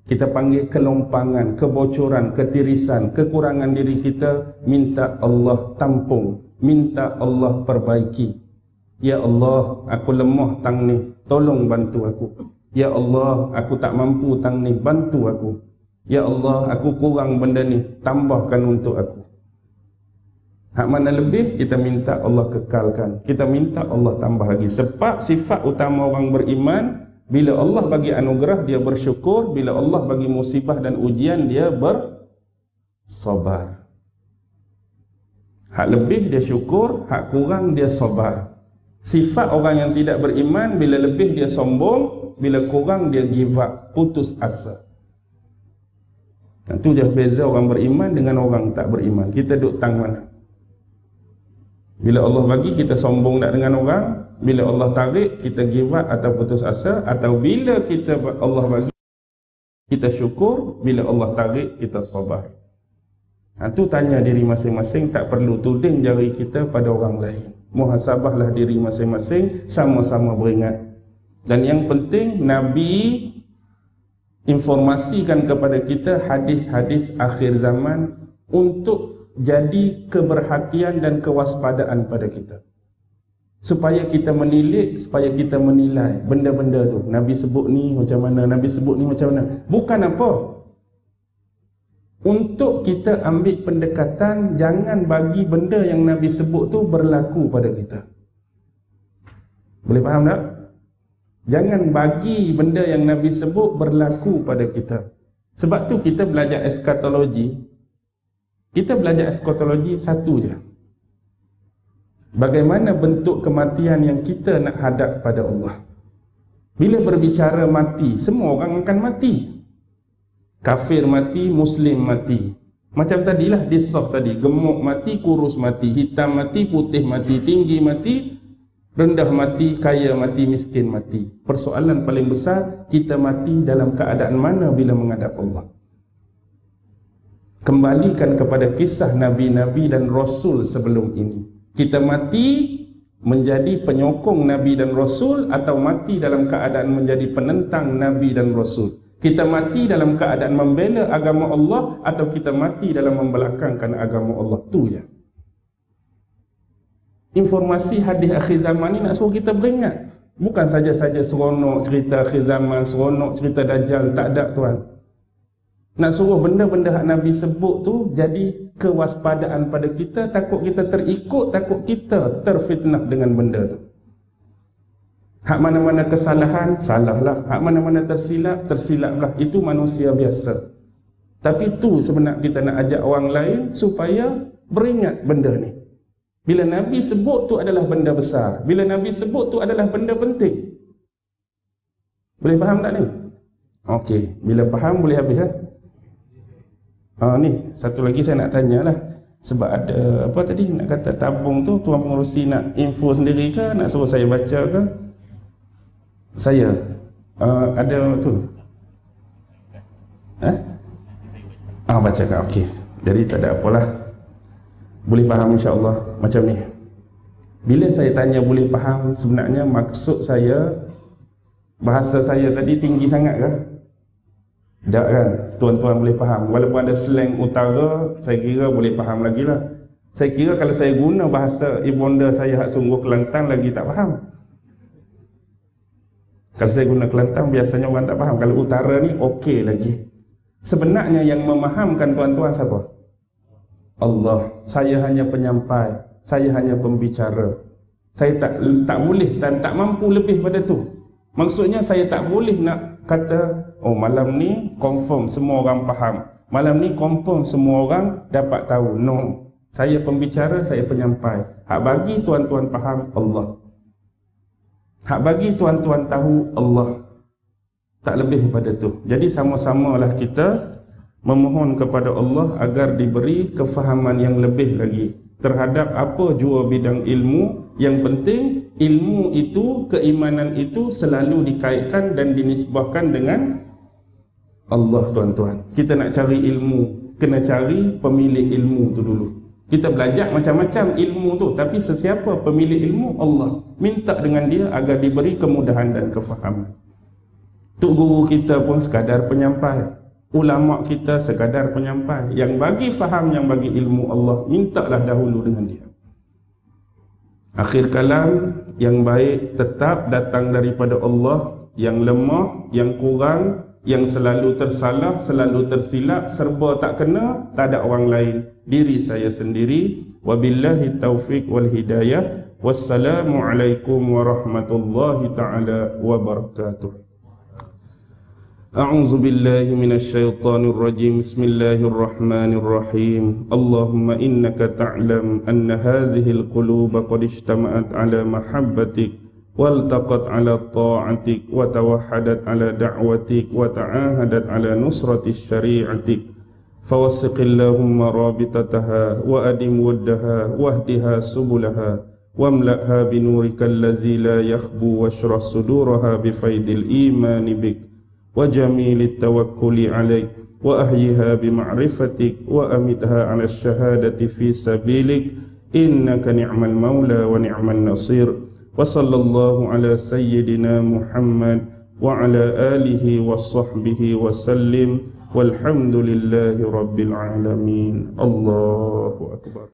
kita panggil kelompangan, kebocoran, ketirisan, kekurangan diri kita, minta Allah tampung, minta Allah perbaiki. Ya Allah, aku lemah tang ni, tolong bantu aku. Ya Allah, aku tak mampu tang ni, bantu aku. Ya Allah, aku kurang benda ni, tambahkan untuk aku. Hak mana lebih, kita minta Allah kekalkan, kita minta Allah tambah lagi. Sebab sifat utama orang beriman, bila Allah bagi anugerah, dia bersyukur. Bila Allah bagi musibah dan ujian, dia bersabar. Hak lebih dia syukur, hak kurang dia sabar. Sifat orang yang tidak beriman, bila lebih dia sombong, bila kurang dia give up, putus asa. Itu dia beza orang beriman dengan orang tak beriman. Kita duduk tang mana? Bila Allah bagi, kita sombong tak dengan orang. Bila Allah tarik, kita give up atau putus asa. Atau bila Allah bagi, kita syukur. Bila Allah tarik, kita sabar. Itu tanya diri masing-masing. Tak perlu tuding jari kita pada orang lain. Muhasabahlah diri masing-masing, sama-sama beringat. Dan yang penting, Nabi informasikan kepada kita hadis-hadis akhir zaman untuk jadi keberhatian dan kewaspadaan pada kita, supaya kita menilik, supaya kita menilai benda-benda tu. Nabi sebut ni macam mana, Nabi sebut ni macam mana. Bukan apa, untuk kita ambil pendekatan, jangan bagi benda yang Nabi sebut tu berlaku pada kita. Boleh faham tak? Jangan bagi benda yang Nabi sebut berlaku pada kita. Sebab tu kita belajar eskatologi. Kita belajar eskatologi satu je. Bagaimana bentuk kematian yang kita nak hadap pada Allah. Bila berbicara mati, semua orang akan mati. Kafir mati, Muslim mati. Macam tadilah disaf tadi, gemuk mati, kurus mati, hitam mati, putih mati, tinggi mati, rendah mati, kaya mati, miskin mati. Persoalan paling besar, kita mati dalam keadaan mana bila menghadap Allah. Kembalikan kepada kisah Nabi-Nabi dan Rasul sebelum ini. Kita mati menjadi penyokong Nabi dan Rasul, atau mati dalam keadaan menjadi penentang Nabi dan Rasul. Kita mati dalam keadaan membela agama Allah, atau kita mati dalam membelakangkan agama Allah. Tu je. Informasi hadis akhir zaman ni nak suruh kita beringat. Bukan saja-saja seronok cerita akhir zaman, seronok cerita Dajjal. Tak ada, tuan. Nak suruh benda-benda hak Nabi sebut tu jadi kewaspadaan pada kita. Takut kita terikut, takut kita terfitnah dengan benda tu. Hak mana-mana kesalahan, salahlah. Hak mana-mana tersilap, tersilaplah. Itu manusia biasa. Tapi tu sebenarnya kita nak ajak orang lain supaya beringat benda ni. Bila Nabi sebut tu adalah benda besar, bila Nabi sebut tu adalah benda penting. Boleh faham tak ni? Okey, bila faham boleh habis lah. Ni satu lagi saya nak tanya lah. Sebab ada apa tadi nak kata tabung tu, tuan pengurusi nak info sendiri ke, nak suruh saya baca ke? Saya ada tu. Baca kan? Okey. Jadi tak ada apalah. Boleh faham insya-Allah macam ni. Bila saya tanya boleh faham, sebenarnya maksud saya, bahasa saya tadi tinggi sangat ke? Tak kan? Tuan-tuan boleh faham. Walaupun ada slang utara, saya kira boleh faham lagi lah. Saya kira kalau saya guna bahasa ibunda saya hak sungguh Kelantan, lagi tak faham. Kalau saya guna Kelantan, biasanya orang tak faham. Kalau utara ni okey lagi. Sebenarnya yang memahamkan tuan-tuan siapa? Allah. Saya hanya penyampai, saya hanya pembicara. Saya tak boleh dan tak mampu lebih pada tu. Maksudnya saya tak boleh nak kata, oh malam ni confirm semua orang faham, malam ni confirm semua orang dapat tahu. No, saya pembicara, saya penyampai. Hak bagi tuan-tuan faham, Allah. Hak bagi tuan-tuan tahu, Allah. Tak lebih pada tu. Jadi sama-samalah kita memohon kepada Allah agar diberi kefahaman yang lebih lagi terhadap apa jua bidang ilmu. Yang penting ilmu itu, keimanan itu selalu dikaitkan dan dinisbahkan dengan Allah, tuan-tuan. Kita nak cari ilmu, kena cari pemilik ilmu tu dulu. Kita belajar macam-macam ilmu tu, tapi sesiapa pemilik ilmu? Allah. Minta dengan dia agar diberi kemudahan dan kefahaman. Tok guru kita pun sekadar penyampai, ulama kita sekadar penyampai. Yang bagi faham, yang bagi ilmu Allah, mintalah dahulu dengan dia. Akhir kalam, yang baik tetap datang daripada Allah. Yang lemah, yang kurang, yang selalu tersalah, selalu tersilap, serba tak kena, tak ada orang lain, diri saya sendiri. Wabillahi taufiq wal hidayah. Wassalamualaikum warahmatullahi ta'ala wabarakatuh. A'udzu billahi minasyaitonir rajim. Bismillahirrahmanirrahim. Allahumma innaka ta'lam anna hazihil quluba qad ijtama'at ala mahabbatik waltaqat ala ta'atik wa tawahhadat ala da'watik wa ta'ahadat ala nusrati syari'atik. Fawasiqillahumma rabitataha wa adim waddaha wahdiha subulaha wamla'ha binurikal ladzi la yakhbu washrah suduraha bifaidil imani bik wa jamilit tawakkuli alaik wa ahyiha bima'rifatik wa amitha 'ala syahadati fi sabilik innaka ni'mal maula wa ni'man nasir. Wa sallallahu ala sayyidina Muhammad wa ala alihi wa sahbihi wa sallim walhamdulillahi rabbil alamin. Allahu akbar.